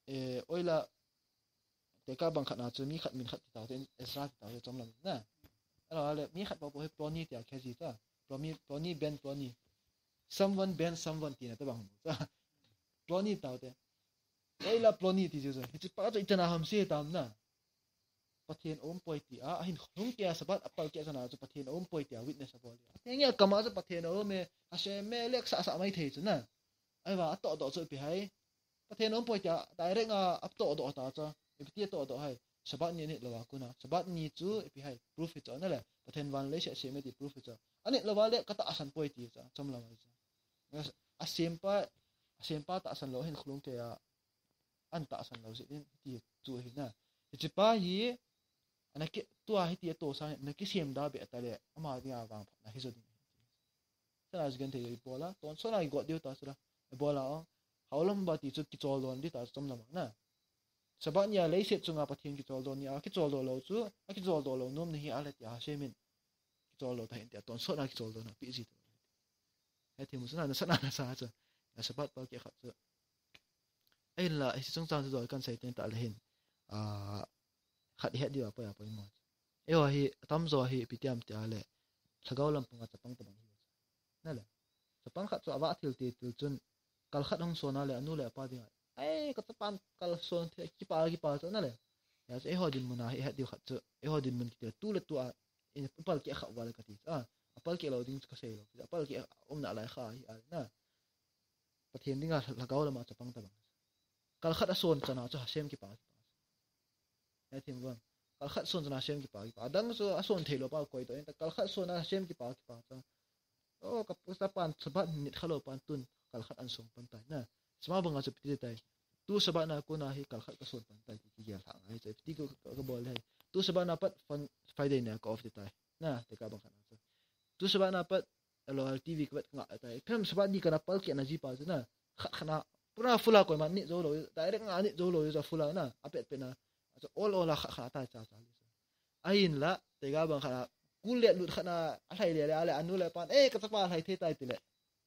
เออโอ้ยละแต่ก็บางขณะจะมีขัดมินขัดติดต่อเป็นเอสราติดต่อจะจำลำนะอะไรมีขัดบอกว่าให้ปลอนี่เดียวแค่สิจ้ะปลอนี่ปลอนี่เบนปลอนี่ someone ban someone ตีนะตัวบางจ้ะปลอนี่ต่อเดียวโอ้ยละปลอนี่ที่จะจะที่ป้าจะอิจฉาหำเสียตามนะประเทศอมป่วยตีอ่ะเห็นลุงแกสบัดอัปเปิลแกสนาจะประเทศอมป่วยตีวิทย์ในสปอร์ตอย่างเงี้ยก็มาจะประเทศอมเมอาเชเมเล็กสะสะไม่เท่จนะไอ้ว่าต่อต่อจะไปให้ประเทศอมป่วยตีได้เรื่องอ่ะอัปต่อต่อต่อจ้ะไอ้ประเทศต่อต่อให้สบัดนี่เนี่ยเราว่ากูนะสบัดนี่จูไปให้ proof จ้ะนั่นแหละประเทศวันเลยเสียเสียไม่ดี proof จ้ะอันนี้เราว่าเล็กก็ต่อสันป่วยตีจ้ะจำลองไว้จ้ะอาเซียนป้าอาเซียนป้าต่อสันเราเห็นลุงแกอันต่อสันเราสิที่จูเห็นนะจิป้าฮีอันนั้นตัวให้ที่ตัวสร้างนั่นคือเสียมดาเบตเลยอามาดีอาวางพันนะฮิจดินฉะนั้นจะกันที่อีบอลละตอนส่วนไหนก็เดียวตาสุดละอีบอลละเขาลำบากที่จุดกิจวัตรนี้ตาจำลำบากนะสบัดเนี่ยเลยเสียจุงอาปะเทียนกิจวัตรนี้อากิจวัตรเราจู่อากิจวัตรเราโน้มนี่อะไรที่อาเชมินกิจวัตรเราไทยเนี่ยตอนส่วนไหนกิจวัตรนะพิจิตรไอ้ที่มุสลิมนั่นสันนั่นสาจะสบัดปากเกี่ยขัดจะไอ้ละไอ้สิ่งต่างๆที่เรากันใส่เต็มตาเลยเห็นอ่าขัดเหตุดีกว่าไปอ่ะไปหมดเอ้ว่าฮีตั้มโซฮีพิธีมที่อะไรถ้าเขาลำพังจะปังตะบังฮีนั่นแหละจะปังขัดจะอาว่าทิลตีติลจนกัลขัดห้องโซน่าเลยนู่นเลยป้าดีอ่ะเอ้ก็จะปังกัลโซนที่กี่ป้ากี่ป้าจะนั่นแหละยาจะเอ้ฮอดินมันนะเอ้เหตุดีขัดจะเอ้ฮอดินมันคิดตัวเล็กตัวอินปัลกี้ขับวันกันทีอ่ะปัลกี้เราดิ้งก็เสียแล้วปัลกี้อมน่าอะไรข้าฮีอะไรนะประเทศดิ้งอ่ะถ้าเขาลำมาจะปังตะบังกัลขัดโซนจะน่าจะเชื่อมกี่ป้าไอ้ที่มันกัลขัดโซนจะน่าเชื่อมกี่ป้ากี่ป้าดังโซโซนเทโลป้าคอยตัวเองแต่กัลขัดโซนน่าเชื่อมกี่ป้ากี่ป้าจ้ะโอ้กับสถาบันสถาบันนิดขลุ่ปันตุนกัลขัดอันส่งปันไตนะสมาบังอาจจะพิจารณาตู้สถาบันน่ะกูน่าให้กัลขัดก็ส่งปันไตที่เกี่ยวทางไอ้เจ้าที่กูก็บอกเลยตู้สถาบันน่ะปัดฟันไฟเดย์เนี่ยก็ออฟเดย์ไตนะแต่ก็บังคับนะตู้สถาบันน่ะปัดเราทีวีก็ปัดง่ายไตเพิ่มสถาบันนี้ก็น่ะปัลกี้น่ะจีป้าจ้ะนะขัดขนาดปุ่นอ่ะฟุลาก็มันนี่โจโลแต่เรื่องงานนี่โจโลอยู่จะฟุลานะอาเป็ดเป็นนะจะโอโลละขัดตายจ้าจ้าไอ้ยินละแต่ก็บางขณะกูเลี้ยหลุดขณะอะไรเลี้ยอะไรอันนู้นเลยปานเอ๊ะก็จะปาอะไรที่ตายติเลย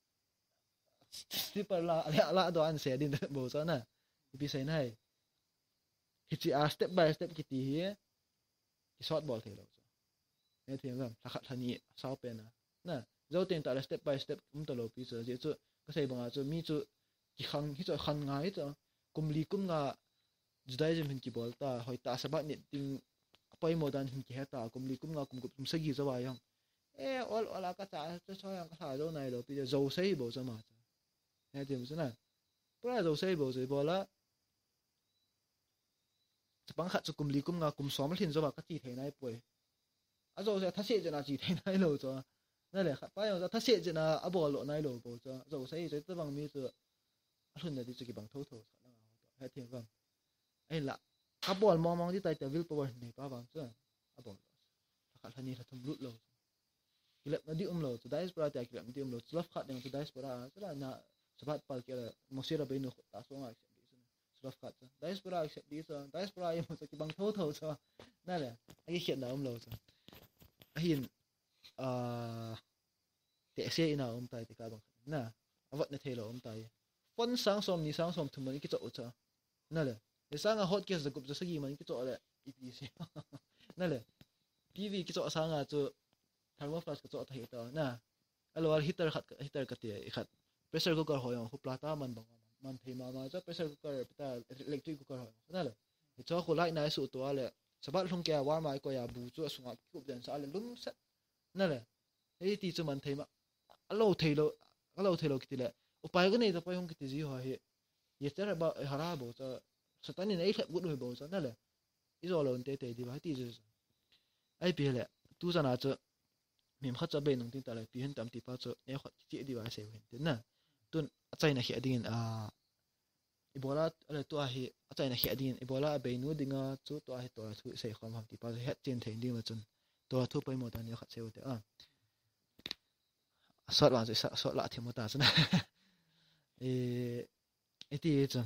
ที่ปาละอะไรละตัวอันเสียดินโบสนะพี่ใส่ไหนฮิจิอาสเต็ป by สเต็ปกี่ทีที่ช็อตบอลเทเราจ้ะเนี่ยที่นั่นถ้าขัดทันนี้สาวเป็นนะนะเราเต็มแต่ละสเต็ป by สเต็ปมันตลอดพี่เจอเจ้าก็ใส่บางอาจจะมีจุดกี่ครั้งที่จะขันง่ายจ้ะกุมลีกุมงาจุดได้จะเป็นกี่บอลตาหอยตาสะบัดเนี่ยติงไปโมดันหินกี่เหตุกุมลีกุมงากุมกุมสกีจะวายังเออออลอลากระจายจะช่วยยังกระจายตรงไหนเราพี่จะโจ้ใส่บอลจะมาจ้ะเนี่ยที่มันนะเพราะโจ้ใส่บอลจะบอลละจะปังขัดจะกุมลีกุมงากุมซ้อมทิ้งจะว่าก็จีเทนายป่วยอ่ะโจ้จะถ้าเสียจะน่าจีเทนายเราจ้ะนั่นแหละครับไปเอาจะถ้าเสียจะน่าอ่ะบอลหล่นายเราบอลจ้ะโจ้ใส่จะจะบางมีจะรุ่นเดียวที่จะกี่บางทุ่งๆให้เทียบกันไอ้ละขับบอลมองมองที่ไตแต่วิลปวดในป้าบางจ้ะขับบอลขัดทันนี้ถ้าทำรุดเรากิเลสมันดีอุ้มเราจะได้สปราแต่กิเลสมันดีอุ้มเราจะรับขัดยังจะได้สปราจะได้น่ะสบัดปาลเกลมอสิระเบนุขตาสว่างไอ้เสียดีสิจะรับขัดจ้ะได้สปราไอ้เสียดีจ้ะได้สปรายังมันจะกี่บางทุ่งๆจ้ะนั่นแหละไอ้เขียนดาวอุ้มเราจ้ะไอ้หินอ่าเตะเสียอินาอุ้มไตแต่กาบางน่ะอวัดในเทเราอุ้มไตฟอนสังสมนี่สังสมถึงมันกี่จะอุจจานั่นแหละเดี๋ยวสังอ่ะฮอตเกสจะกุบจะสกีมันกี่จะอะไรอีพีสินั่นแหละทีวีกี่จะสังอ่ะจะทางว่าฟลัชกี่จะอะไรต่อน่ะอะไรวะฮีเตอร์ขัดฮีเตอร์กันเตะขัดเพรสเซอร์คุกเกอร์หอยอ่ะหุบปลาตามันบางมันเทมามาจะเพรสเซอร์คุกเกอร์เป็นอิเล็กทริกคุกเกอร์หอยนั่นแหละเจ้าคนไล่นายสุดตัวเลยสบัดลงแกว่ามาก็อย่าบูจู่สุนัขกุบเดินสายเลยลุ่มเสร็จนั่นแหละไอ้ที่จะมันเทมาอะไรเทโลอะไรเทโลกี่ทีเลยอุปายก็เนี่ยจะไปห้องกี่ทีจีหัวเหี้ยยิ่งแต่แบบหาราบจะสถานีไหนแค่กุดหัวบจะนั่นแหละอีโซลอนเตะเตะดีว่าที่จะไอ้เบี้ยแหละตู้จะน่าจะมีมันจะเป็นตรงที่แต่ละปีเห็นตามที่ป้าจะเนี่ยเขาที่ดีว่าเสียเห็นเด่นนะตุนอาจารย์นักเขียนดิ่งอ่าอีโบลาอะไรตัวเหี้ยอาจารย์นักเขียนดิ่งอีโบลาเบนูดิ่งอ่ะจู่ตัวเหี้ยตัวทุเสียความความที่ป้าจะเห็นเจนเทนดิ่งมาจนตัวทุไปหมดตอนนี้เขาเสียหมดอ่ะสอดว่าจะสอดละที่หมดตาซะนะเออไอ้ที่จะ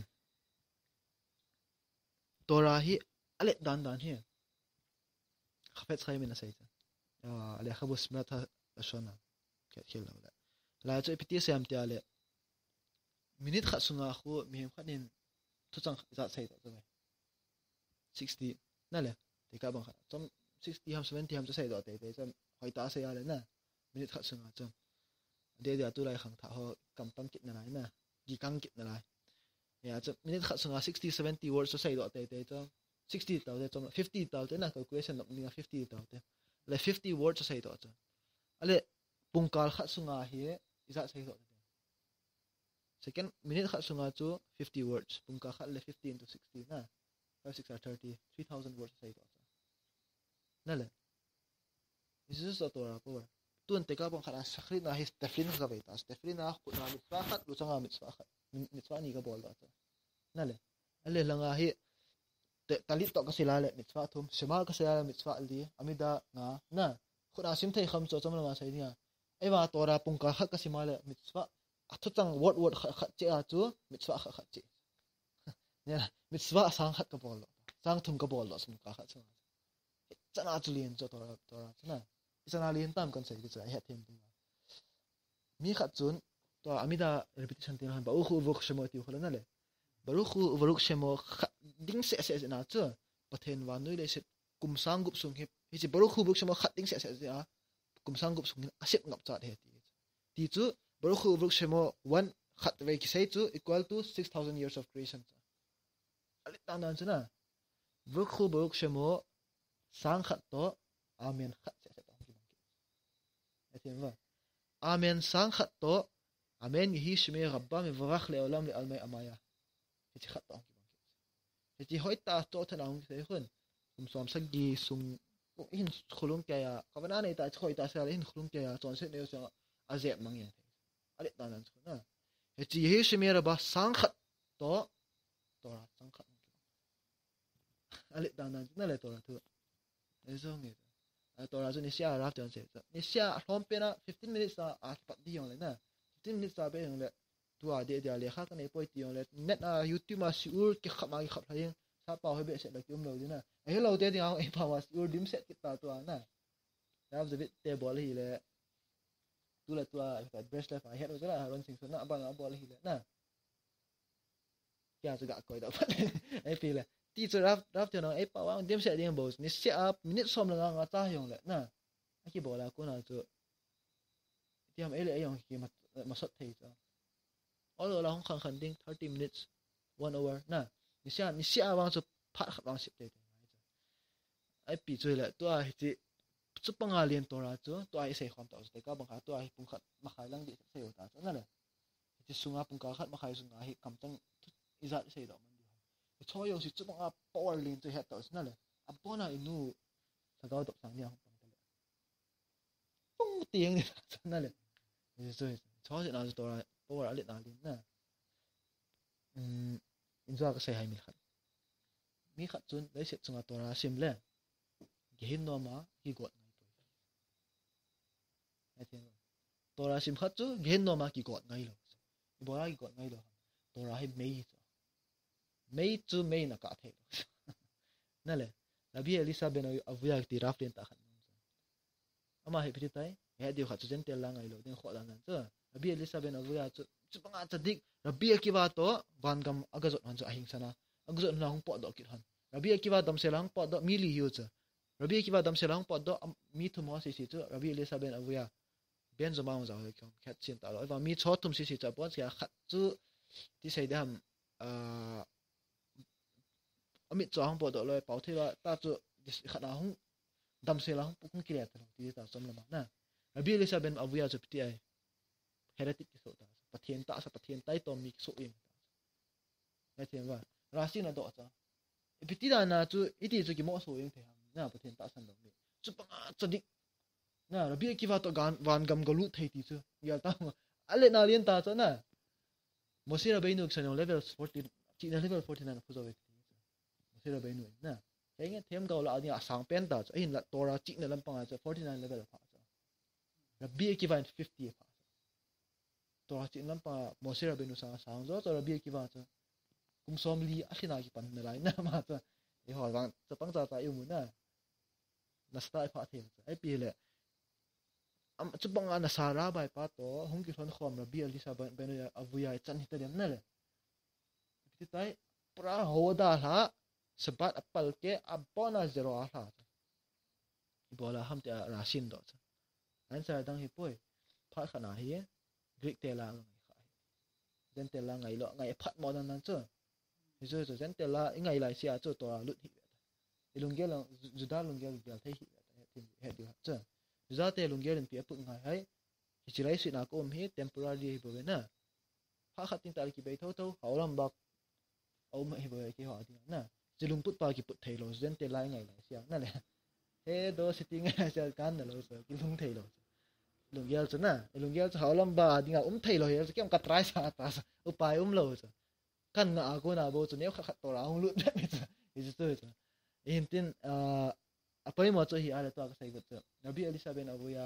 ตัวราฮีอะไรดันดันเฮียขับเพชรใครไม่น่าใช่จ้ะอ่าอะไรขับบุษมาท่าชนะแค่เขียนแล้วแหละแล้วจะพิธีเสียมที่อะไรมินิทขัดสุงาคู่มีเหตุขัดนิน thu chang za sei to mai sixty na le te ka bang kha chom sixty ham seventy ham sei to te te chom hoi ta sei ale na minute khat sunga chom de de tu lai khang tha ho kam tam kit na lai na gi kang kit na lai ya chom minute khat sunga sixty seventy words sei to te te chom sixty to te chom fifty to te na calculation nok ni fifty to te le fifty words sei to chom ale pungkal khat sunga hi iza sei to second minute khat sunga chu fifty words pungka khat le fifty into sixty na five six are thirty three thousand words sei to na le this is a tora power tun te ka bang khara sakhri na hi steflin ka ve ta steflin na khu na mit fa khat lu changa mit fa khat mit fa ni ka bol da na le ale langa hi te talit to ka sila le mit fa thum sema ka sila mit fa li amida nga na khu na sim thai kham cho chom langa sai nia ewa tora pungka khat ka sima le mit fa athutang word word khat che a chu mit fa khat che nya mit fa sang khat ka bol sang thum ka bol lo sum ka khat changa chana chu lien cho tora tora chana isana lien tam kan sai ki cha he them tu mi khat chun to amida repetition tin han ba u khu vok shemo ti khola na le baru khu varuk shemo ding se se na chu pathen wa noi le se kum sang gup sung hi hi chi baru khu vok shemo khat ding se se a kum sang gup sung asep ngap cha he ti ti chu baru khu vok shemo one khat ve ki sai chu equal to six thousand years of creation ali ta nan chuna vok khu vok shemo sang khat to amen khat se se ta ki bang ki atem wa amen sang khat to amen hi shme rabba me varakh le olam le almay amaya hi khat to ki bang ki hi hoi ta to thana hung se khun kum som sak gi sung in khulung kya ya kavana nei ta khoi ta sa in khulung kya ya chon se ne sa azep mang ya ale ta nan chuna hi hi shme rabba sang khat to to ra sang khat ale ta nan na le to ra tu eso nge to ra chu ni sia rap jan se ni sia hlom pe na fifteen minutes a a pat di yong le na fifteen minutes a be yong le tu a de de le kha ka nei poi ti yong le net na youtube ma si ur ki khama ki khap thaing sa pa he be se la tum lo di na e lo te ding e pa wa si ur dim set ki ta tu a na rap the bit te bol hi le tu la tu a ka breast left a head lo la ron sing so na ba na bol hi le na kya chu ga koi da pa e pi le ti chu rap rap te no e pa wa dim set ding bo ni set up minute som la nga ta yong le na a ki bo la ko na chu ti am ele yong ki ma ma sot thei cha all la hong khang khan ding thirty minutes one hour na ni sia ni sia wang chu phat khat wang sip te te ai pi chu le to a ti chu panga lien to ra chu to ai sei khom ta te ka bang kha to ai pung khat ma khai lang di sei ta cha na le ti sunga pung ka khat ma khai sunga hi kam tang izat sei do man di cho yo si chu panga power lien chu het ta na le a bona inu sa ga dok sang nia hong pang ta le pung tieng ni na le ni so cho se na to ra power alit na lin na um inzo ka sei hai mi khat mi khat chun le se chunga to ra sim le gehin no ma ki got ngai to ai thian to ra sim khat chu gehin no ma ki got ngai lo i bo ra ki got ngai lo to ra hai mei chu mei chu mei na ka the na le labi elisa ben avuya ti raflen ta khat ama he phi tai he dio khat chen tel la ngai lo den kho dan nan chu labi elisa ben avuya chu chupanga chadik rabi akiwa to bangam agazot han chu ahing sana agazot na hong po do ki han rabi akiwa dam se lang po do mi li hu chu rabi akiwa dam se lang po do mi thu mo si si chu rabi elisa ben avuya ben zo ma za ho kyom khat chin ta lo ba mi cho tum si si cha pon sia khat chu ti sei dam a amit cho hong po do lo pau the wa ta chu khat na hong dam se lang pu kung ki le ta ti ta som la ma na rabi elisa ben avuya chu pti ai heretic ki so ta pathian ta sa pathian tai to mi so im ai thiam wa rasi na do cha ipiti da na chu iti chu ki mo so im the ham na pathian ta san do mi chu pa chadik na rabi ki wa to gan wan gam galu thei ti chu ya ta ale na lien ta cha na mosira beinu san level fourteen chi na level fourteen na pu zo ve mosira beinu na henge them ga la ni asang pen ta cha in la tora chi na lam pa cha forty-nine level pa cha rabi ki wa fifty pa to chi lam pa mosira benu sa sang zo to rabi ki ba cha kum som li athina ki pan na lai na ma cha e ho wang cha pang cha cha yu mu na na sta pha the ai pi le am chu bang ana sara bai pa to hong ki thon khom rabi elisa benu avuya chan hi ta dem na le ti tai pra hoda la sebat apal ke abona zero la bola ham ta rasin do answer dang hi poi pha khana hi greek te la ngai khai den te la ngai lo ngai phat mo dan nan chu hi zo zo den te la ngai lai sia chu to lut hi ilungel juda lungel gal thai hi he di chu juda te lungel pi pu ngai hai hi chirai si na ko um hi temporary hi bo na pha khatin tar ki bai tho tho haulam bak au ma hi bo ki ha di na chilung put pa ki put thei lo den te la ngai lai sia na le he do sitting sa kan na lo so ki lung thei lo lung gel chu na lung gel chu haulam ba dinga um thei lo he kem ka try sa ta sa upai um lo chu kan na ko na bo chu ne kha khat to ra hong lut ni chu hi chu chu in tin a apai mo chu hi ala to ka sai gut chu nabi elizabeth abuya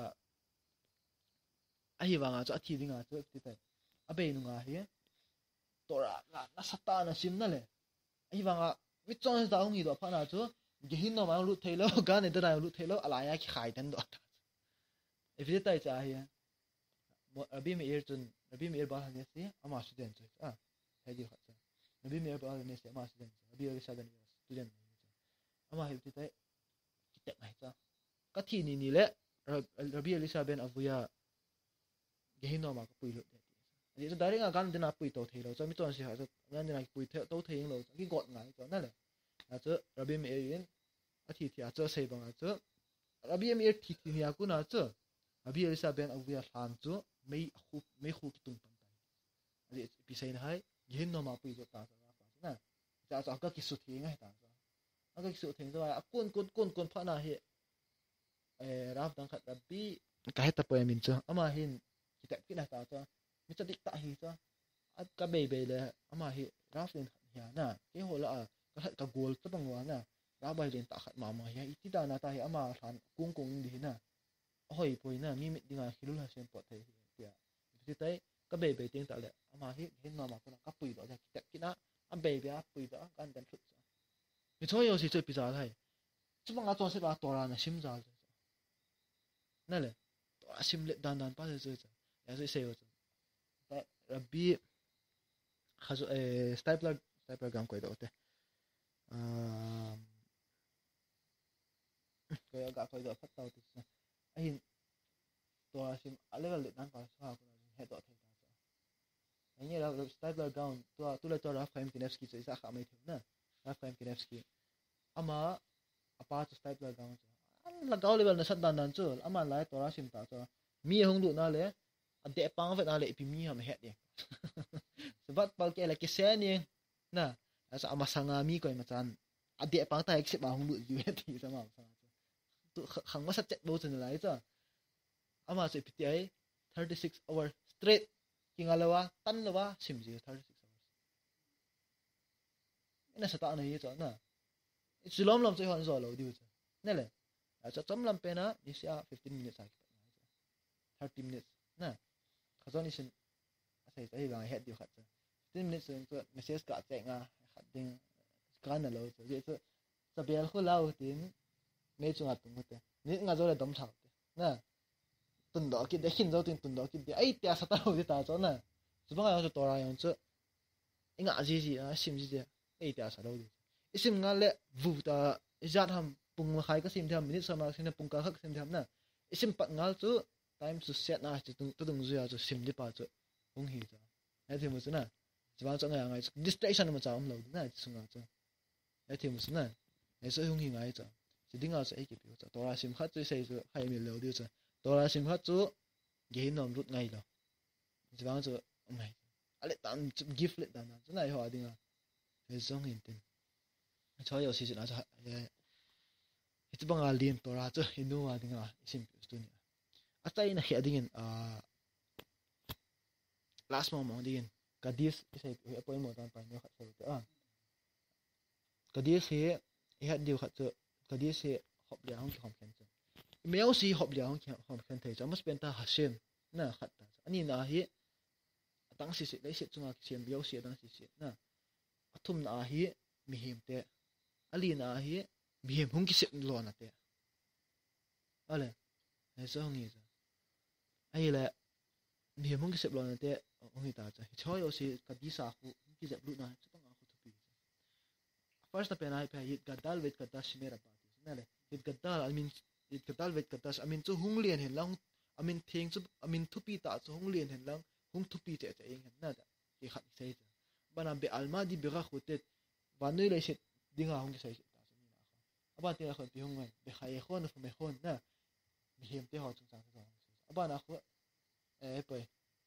ahi wanga chu athi dinga chu ti tai abe nu nga hi to ra na na sata na sim na le ahi wanga mi chong da hong hi do pha na chu ge hin no ma lut thei lo ga ne da na lut thei lo ala ya ki khai tan do if it tai cha hi abi me er chun abi me er ba ne si ama student chu a hai di kha abi me er ba ne si ama student abi er sa dan student ama hi ti tai ki tek mai cha ka thi ni ni le abi elizabeth abuya ge hin no ma ka pui lo de ni so dari nga gan de na pui to thei lo cha mi ton si ha so gan de na pui the to thei lo ki got ngai cho na le a chu abi me er yin a thi thi a chu sei bang a chu abi me er thi thi ya ku na chu abi elizabeth abuya hlan chu mei khu mei khu ki tung pang tai ali pi sai na hai yin no ma pui do ta sa pa na cha cha ka ki su thi ngai ta sa a ka ki su theng za a kun kun kun kun pha na hi e raf dang khat abi ka heta po min chu ama hin ki ta ki na ta cha mi cha dik ta hi cha a ka be be le ama hi raf len ya na ke ho la a ka hat ka gol cha bang wa na ra bai len ta khat ma ma ya iti da na ta hi ama hlan kung kung di na hoi poi na mi mi dinga hilul ha sem po thei tia ti tai ka be be ting ta le ama hi hin ma ma ko na ka pui do ja ki ki na a be be a pui do kan dan thut cha mi choi yo si choi pi za hai chu bang a chon se ba to ra na sim za na le to a sim le dan dan pa se choi cha ya se se yo cha ta rabbi khazo e stapler stapler gam ko do te um ko ya ga ko do phat tao ti ahin to asim level le nan pa sa ko he to thai ta sa ani la stapler down to to le to raf khaim kinevsky se sa kha mai thu na raf khaim kinevsky ama apa to stapler down la gaw level na sat dan dan chu ama lai to ra sim ta cha mi hong du na le ade pang vet na le pi mi ham het de sebat pal ke la ke se ni na asa ama sanga mi ko ma chan ade pang ta ek se ba hong du ju he ti sa ma sa tu khang ma sat chet bo chen lai cha ama se pi ai thirty-six hour straight kingalawa tan lawa sim ji thirty-six hours ina sa ta na ye cha na silom lam choi hon zo lo diu cha ne le a cha chom lam pe na ni sia fifteen minutes a thirty minutes na khazon isin asai sai ga het diu khat cha fifteen minutes so message ka che nga khat ding kan na lo cha ye cha sa bel khu lao tin me chu nga tung te ni nga zo le dom thak na tun do ki de hin zo tin tun do ki de ai tia sa ta lo de ta cho na su ba ga to ra yong chu inga ji ji a sim ji de ai tia sa lo de isim nga le vu ta izat ham pung khai ka sim tham minute sama sin pung ka khak sim tham na isim pat ngal chu time to set na chu tung tung zu ya chu sim de pa chu hung hi cha ai thi mu chu na chwa chu nga ngai distraction ma cha um lo na chu nga chu ai thi mu chu na ai so hung hi ngai cha si ding a sa ai ki pi cha to ra sim khat chu sei chu hai mi lo de cha to ra sim khat chu ge nom rut ngai lo chwa chu ngai ale tam gift le dan chu nai ho adinga ai song hin tin cho yo si na cha itu bang alien to ra chu inu wa dinga sim stu ni atai na he adingin a last moment dingin kadis isai apoi mo tan pa ni khat so ta kadis he he had diu khat chu kadis he hop lia hong khom khen chu meo si hop lia hong khom khen thai cha mas pen ta hasem na khat ta ani na hi atang si si lai si chunga siam biao si atang si si na athum na hi mi him te ali na hi mi him hung ki se lo na te ale ai so ngi cha ai la mi him hung ki se lo na te hung ta cha choi yo si kadisa khu ki je lu na chu bang a khu thu pi first na penai pe hit gadal vet kata shimera pa na le hit gadal I mean hit gadal vet kata I mean chu hung lian hen lang I mean thing chu I mean thupi ta chu hung lian hen lang hung thupi che che eng hen na da ki khat sei cha bana be alma di bega khotet vanui le set dinga hung sei ta chu ni na kha aba te la khon pi hung ngai be khai khon fu me khon na mi hem te ho chung sang sa aba na kho e pe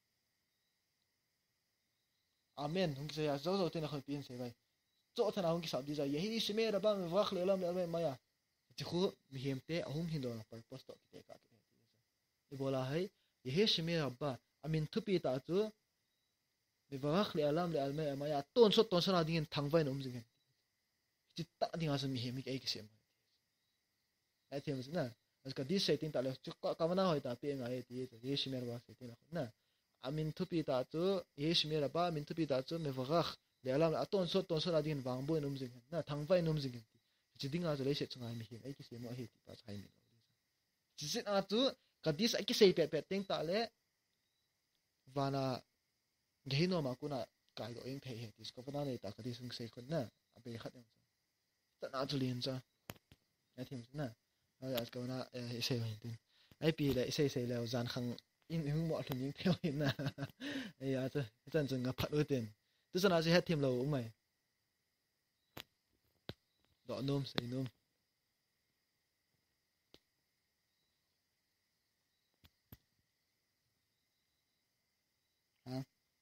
amen hung sei ya zo zo te na khon pin sei bai zo thana hung ki sa di za ye hi shimera bang wakh le lam le ma ya chi khu mi hem te hung hin do na purpose to ki te ka ki ni bola hai ye he shimera ba amin thupi ta chu mi wakh le alam le alma ma ya ton so ton so na ding thang vai nom jing chi ta ding as mi hem ki ai ki sem ai them na as ka dis setting ta le chu ka ma na hoi ta pe nga ai ti ye shimera ba setting na amin thupi ta chu ye shimera ba amin thupi ta chu mi wakh le alam la ton so ton so na ding wang bo nom jing na thang vai nom jing chi ding a le se chungai mi hem ai ki sem ma he ti pa chai mi chi sit a chu ka dis ai ki sei pe pe teng ta le vana gehino ma kuna kai do eng phei he dis ko pana nei ta ka dis sung sei kon na abe khat yang ta na chu lin cha ai them na ai as ko na e sei hin tin ai pi le sei sei le zan khang in hung mo thun ning theo hin na ai ya cha chan chung ga phat u tin tu sana se het them lo u mai do nom sei nom ha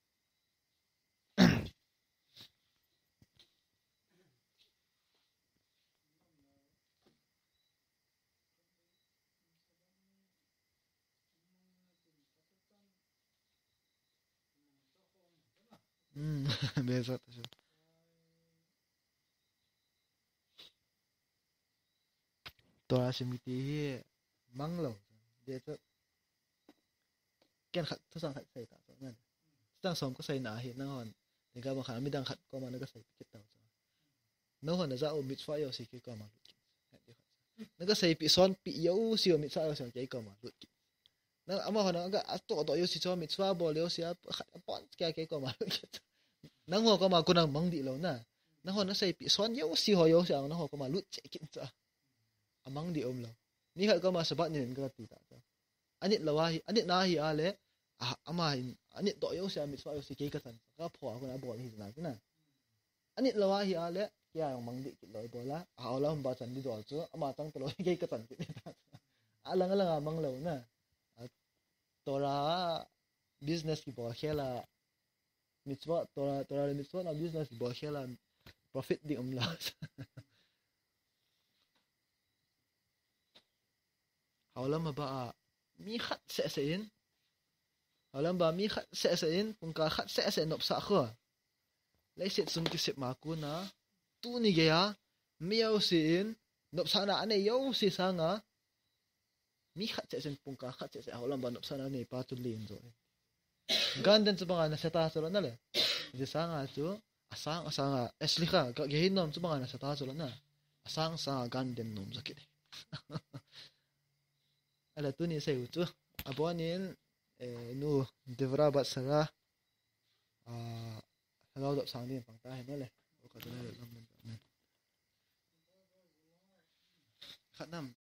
음 매서 또 또라 심기티 망로 데서 ken khat thu sang khat sai ta so ngan tang som ko sai na hi na hon ni ga ba khan mi dang khat ko ma na ga sai pikit ta so no hon na za o mit fa yo si ki ko ma lut na ga sai pi son pi yo si o mit fa yo sa ke ko ma lut na ama hon na ga to to yo si cho mit fa bo le si a khat pon ke ke ko ma lut nang ho ko ma ku nang mang di lo na na hon na sai pi son yo si ho yo sa na ho ko ma lut che kin cha amang di om lo ni khat ko ma sabat ni ga ti ta so anit lawahi anit nahi ale ama hin anit do yo sia mit fa yo si ke ka san ka pho ko na bo hi na na anit lawahi ale kya yang mang di ki loi bola a ola hum ba chan di do chu ama tang to loi ke ka chan ki ta alang alang amang lo na tora business ki bo khela mitwa tora tora mitwa na business ki bo khela profit di um la haulam ba mi khat se se in haulam ba mi khat se se in pung ka khat se se nop sa kho lai set sum ki sep ma ku na tu ni ge ya mi yo si in nop sa na ane yo si sa nga mi khat se se pung ka khat se se haulam ba nop sa na ne pa tu lin zo gan den chu banga na seta so na le ji sa nga chu asang asang esli kha ga ge hin nom chu banga na seta so na asang sa gan den nom zo ki ala tu ni sai utu abonin e nu devra bat sara a hello dot sang ni pang ta he le o ka tu le lam men khat nam